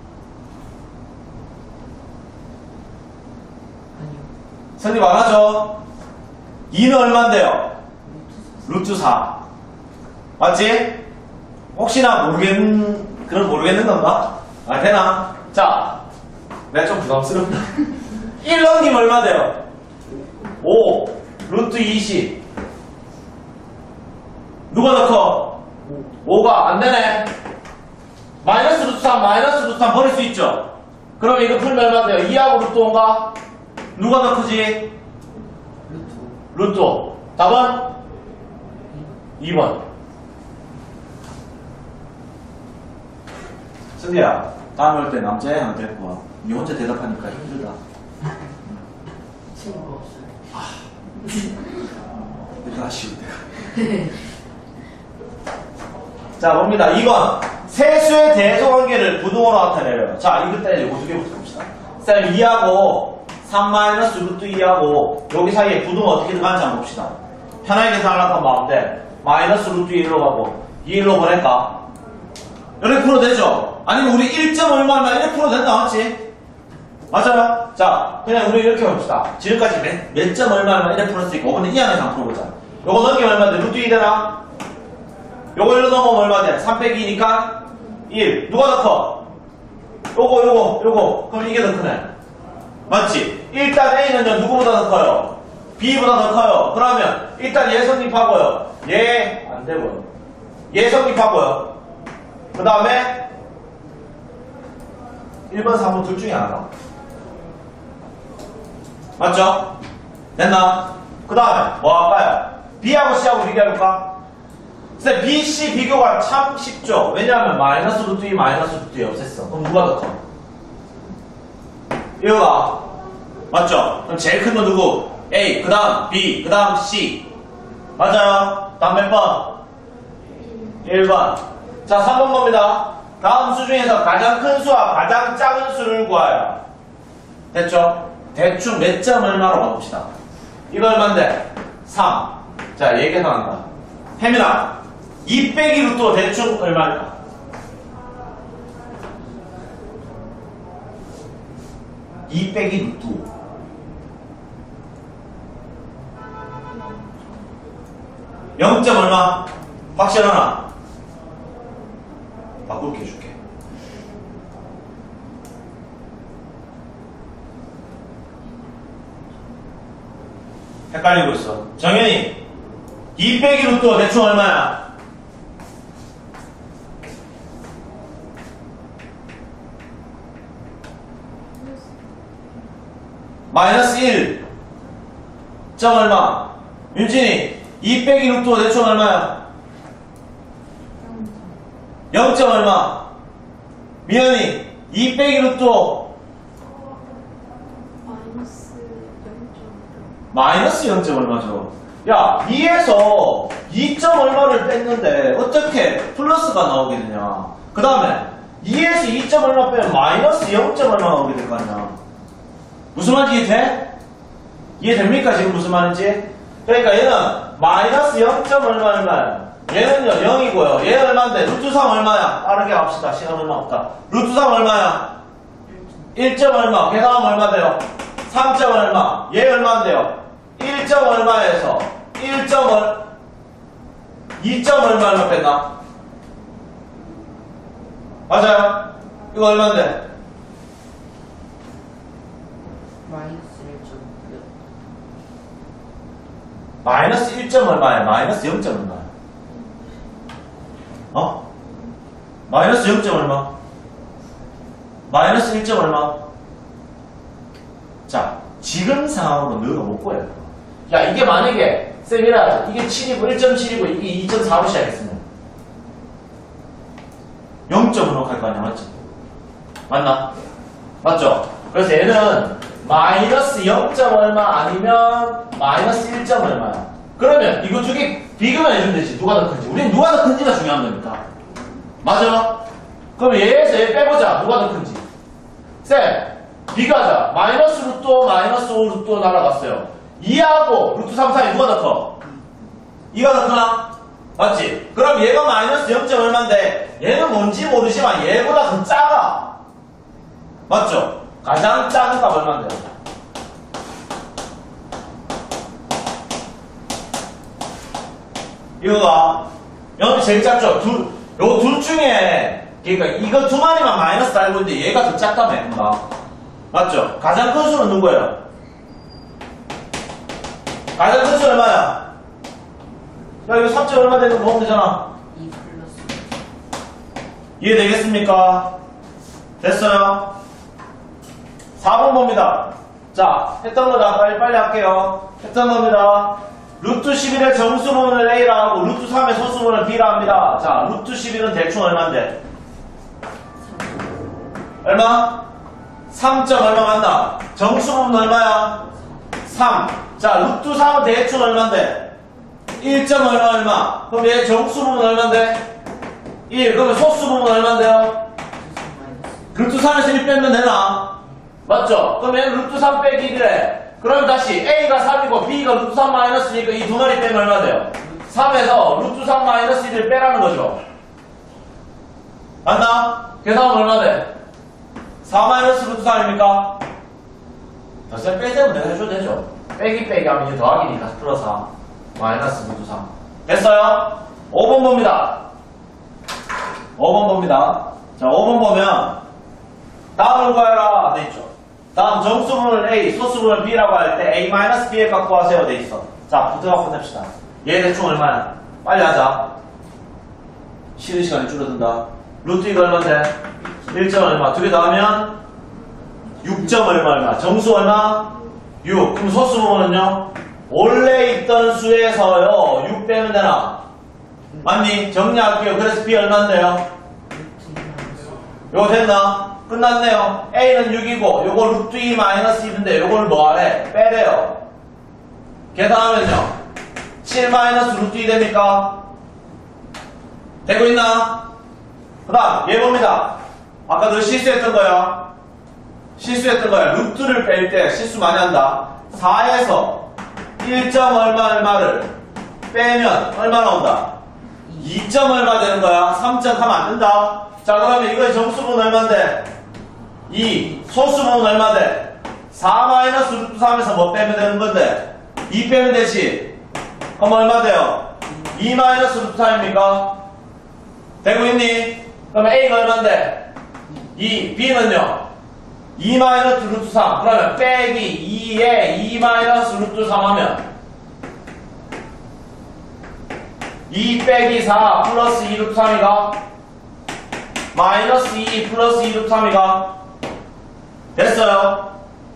아니요. 성립 안 하죠? 2는 얼만데요? 루트 4. 맞지? 혹시나 모르겠는 건가? 되나? 자, 내가 좀 부담스럽다. 1 넘기면 얼마 돼요? 5. 루트 20. 누가 더 커? 5가 안 되네. 마이너스 루트 3 버릴 수 있죠? 그럼 이거 풀면 얼마 돼요? 2하고 루트 5인가? 누가 더 크지? 루트 5. 답은? 2번. 승기야, 다음에 올 때 남자애랑 데리고 와. 니 혼자 대답하니까 힘들다. 친구가 없어요. 이거 아쉬운데. 자, 봅니다. 2번. 세수의 대소관계를 부등호로 나타내려요. 자, 이거 때 이거 두 개부터 봅시다. 쌤, 2하고 3 마이너스 루트 2하고 여기 사이에 부등호 어떻게 들어가는지 한번 봅시다. 편하게 계산하려고 하면 마음대 마이너스 루트 1로 가고 2일로 보낼까? 이렇게 풀어도 되죠? 아니면 우리 1점 얼마나 이렇게 풀어도 된다, 맞지? 맞아요? 자, 그냥 우리 이렇게 봅시다. 지금까지 몇 점 얼마나 이렇게 풀었으니까 이번에 이 안에서 한번 풀어보자. 요거 넘기면 얼마 돼? 루트 2 되나? 요거 1로 넘어오면 얼마 돼? 3 빼기 2니까 1. 누가 더 커? 요거. 그럼 이게 더 크네. 맞지? 일단 A는요, 누구보다 더 커요? B보다 더 커요. 그러면 일단 얘 성립하고요. 얘 안 되고요. 얘 성립하고요. 그 다음에 1번, 3번 둘 중에 하나. 맞죠? 됐나? 그 다음에 뭐 할까요? B하고 C하고 비교해볼까? 근데 B, C 비교가 참 쉽죠? 왜냐하면 마이너스 루트 2, 마이너스 루트 2 없앴어. 그럼 누가 더 커? 이거가 맞죠? 그럼 제일 큰 거 누구? A, 그 다음 B, 그 다음 C. 맞아요? 다음 몇 번? 1번. 자, 3번 봅니다. 다음 수 중에서 가장 큰 수와 가장 작은 수를 구하여. 됐죠? 대충 몇 점 얼마로 가봅시다. 이거 얼만데? 3. 자, 얘 계산한다. 혜민아, 2 빼기 루트 대충 얼마일까? 2 빼기 루트 0점 얼마? 확실하나? 바꿀게 해줄게. 헷갈리고 있어. 정현이, 2 빼기 루트 대충 얼마야? 마이너스 1. 점 얼마? 윤진이, 2 빼기 루트 대충 얼마야? 0점 얼마? 미연이, 2 빼기 루트 마이너스 0점 얼마죠? 야, 2에서 2점 얼마를 뺐는데 어떻게 플러스가 나오게 되냐? 그 다음에 2에서 2점 얼마 빼면 마이너스 0점 얼마 나오게 될 거 아니야. 무슨 말인지 이해돼? 이해됩니까? 지금 무슨 말인지? 그러니까 얘는 마이너스 0점 얼마야? 얘는요 0이고요. 얘 얼마인데? 루트 3 얼마야? 빠르게 갑시다. 시간 얼마 없다. 루트 3 얼마야? 1점 얼마? 그 다음 얼마 돼요? 3점 얼마? 얘 얼마인데요? 1점 얼마에서 2점 얼마 뺐나? 맞아요? 이거 얼마인데? 마이너스 1점. 마이너스 1점 얼마야? 마이너스 0점 얼마야? 어? 마이너스 0점 얼마? 마이너스 1점 얼마? 자, 지금 상황으로 너가 못 구해. 야, 이게 만약에, 쌤이라, 이게 7이고 1.7이고 이게 2.4로 시작했으면 0점으로 갈 거 아니야, 맞지? 맞나? 맞죠? 그래서 얘는 마이너스 0점 얼마 아니면 마이너스 1점 얼마야. 그러면 이거 두 개 비교만 해주면 되지. 누가 더 큰지. 우린 누가 더 큰지가 중요한 거니까. 맞아? 그럼 얘에서 얘 빼보자. 누가 더 큰지. 쌤, 비교하자. 마이너스 루트 5, 마이너스 5 루트 5 날아갔어요. 2하고 루트 3 사이 누가 더 커? 2가 더 크나? 맞지? 그럼 얘가 마이너스 0점 얼마인데 얘는 뭔지 모르지만 얘보다 더 작아. 맞죠? 가장 작은 값 얼마인데요? 이거가 여기 제일 작죠? 요 둘 중에 그러니까 이거 두 마리만 마이너스 달고 있는데 얘가 더 작다며 금방. 맞죠? 가장 큰 수는 누구예요? 가장 큰 수 얼마야? 야 이거 3점 얼마 되는 거 보면 되잖아. 2 플러스. 이해되겠습니까? 됐어요? 4번 봅니다. 자, 했던 거다. 빨리 할게요. 했던 겁니다. 루트 11의 정수분을 A라 하고 루트 3의 소수분을 B라 합니다. 자, 루트 11은 대충 얼마인데? 얼마? 3점 얼마 맞나? 정수분은 얼마야? 3. 자, 루트 3은 대충 얼마인데? 1점 얼마? 그럼 얘 정수분은 얼마인데? 1. 그러면 소수분은 얼마인데요? 루트 3에서 1 빼면 되나? 맞죠? 그럼 얘는 루트 3 빼기 1이래. 그럼 다시 A가 3이고 B가 루트 3 마이너스니까 이 두 마리 빼면 얼마 돼요? 3에서 루트 3 마이너스 1을 빼라는 거죠. 맞나? 계산하면 얼마 돼? 4 마이너스 루트 3입니까? 몇 빼자면 내가 해줘도 되죠. 빼기 하면 이제 더하기니까 플러스 4 마이너스 루트 3 됐어요? 5번 봅니다. 5번 봅니다. 자, 5번 보면 다음을 구해라 돼 있죠. 다음 정수분을 A, 소수분을 B라고 할 때 A-B의 값 구하세요 돼 있어. 자, 붙어갖고 냅시다. 얘 대충 얼마야? 빨리 하자. 쉬는 시간이 줄어든다. 루트 이거 얼마인데? 1점 얼마? 두 개 더하면 6점 얼마? 정수 얼마? 6. 그럼 소수분은요? 원래 있던 수에서요 6 빼면 되나? 맞니? 정리할게요. 그래서 B 얼마인데요? 요거 됐나? 끝났네요. A는 6이고 요거 루트 2 마이너스 1인데 요걸 뭐 하래? 빼래요. 계산하면요 7 마이너스 루트 2 됩니까? 되고 있나? 그 다음 얘 봅니다. 아까 너 실수했던 거야. 루트를 뺄 때 실수 많이 한다. 4에서 1점 얼마를 빼면 얼마 나온다? 2점 얼마 되는 거야? 3점 하면 안 된다. 자, 그러면 이거의 정수분 얼마인데? 2. 소수분 얼마인데? 4 마이너스 루트 3에서 뭐 빼면 되는 건데? 2 빼면 되지? 그럼 얼마 돼요? 2 마이너스 루트 3입니까? 되고 있니? 그러면 A가 얼마인데? 2. B는요? 2 마이너스 루트 3. 그러면 빼기 2에 2 마이너스 루트 3 하면 2 빼기 4 플러스 2 루트 3이가 마이너스 2 플러스 2 루트 3이가 됐어요?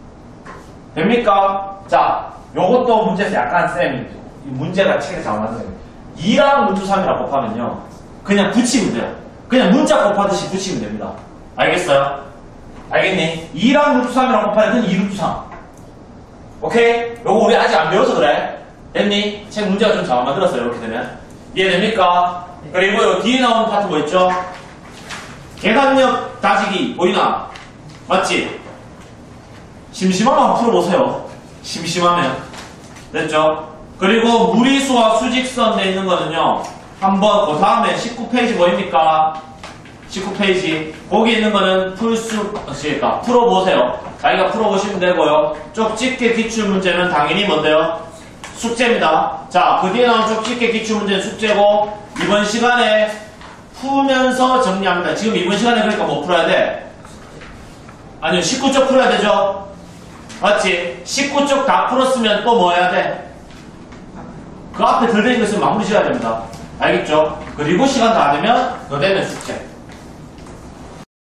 됩니까? 자, 요것도 문제에서 약간 쌤이 문제가 책에 잘 맞는 쌤 2랑 루트 3이랑 곱하면요 그냥 붙이면 돼요. 그냥 문자 곱하듯이 붙이면 됩니다. 알겠어요? 알겠니? 2랑 루트 3이랑 곱하면 그냥 2 루트 3 오케이? 요거 우리 아직 안 배워서 그래. 됐니? 책 문제가 좀 잘 만들었어요. 이렇게 되면 이해됩니까? 그리고 요 뒤에 나오는 파트 뭐 있죠? 계산력 다지기 보이나? 맞지? 심심하면 한번 풀어보세요. 심심하면. 됐죠? 그리고 무리수와 수직선 돼 있는 거는요. 한번 그 다음에 19페이지 보입니까? 19페이지. 거기 있는 거는 그러니까 풀어보세요. 자기가 풀어보시면 되고요. 쪽집게 기출문제는 당연히 뭔데요? 숙제입니다. 자, 그 뒤에 나온 쪽집게 기출문제는 숙제고 이번 시간에 풀면서 정리합니다. 지금 이번 시간에 그러니까 뭐 풀어야 돼? 아니요, 19쪽 풀어야 되죠? 맞지? 19쪽 다 풀었으면 또 뭐 해야 돼? 그 앞에 덜 된 거 있으면 마무리 지어야 됩니다. 알겠죠? 그리고 시간 다 되면 더 되면 숙제.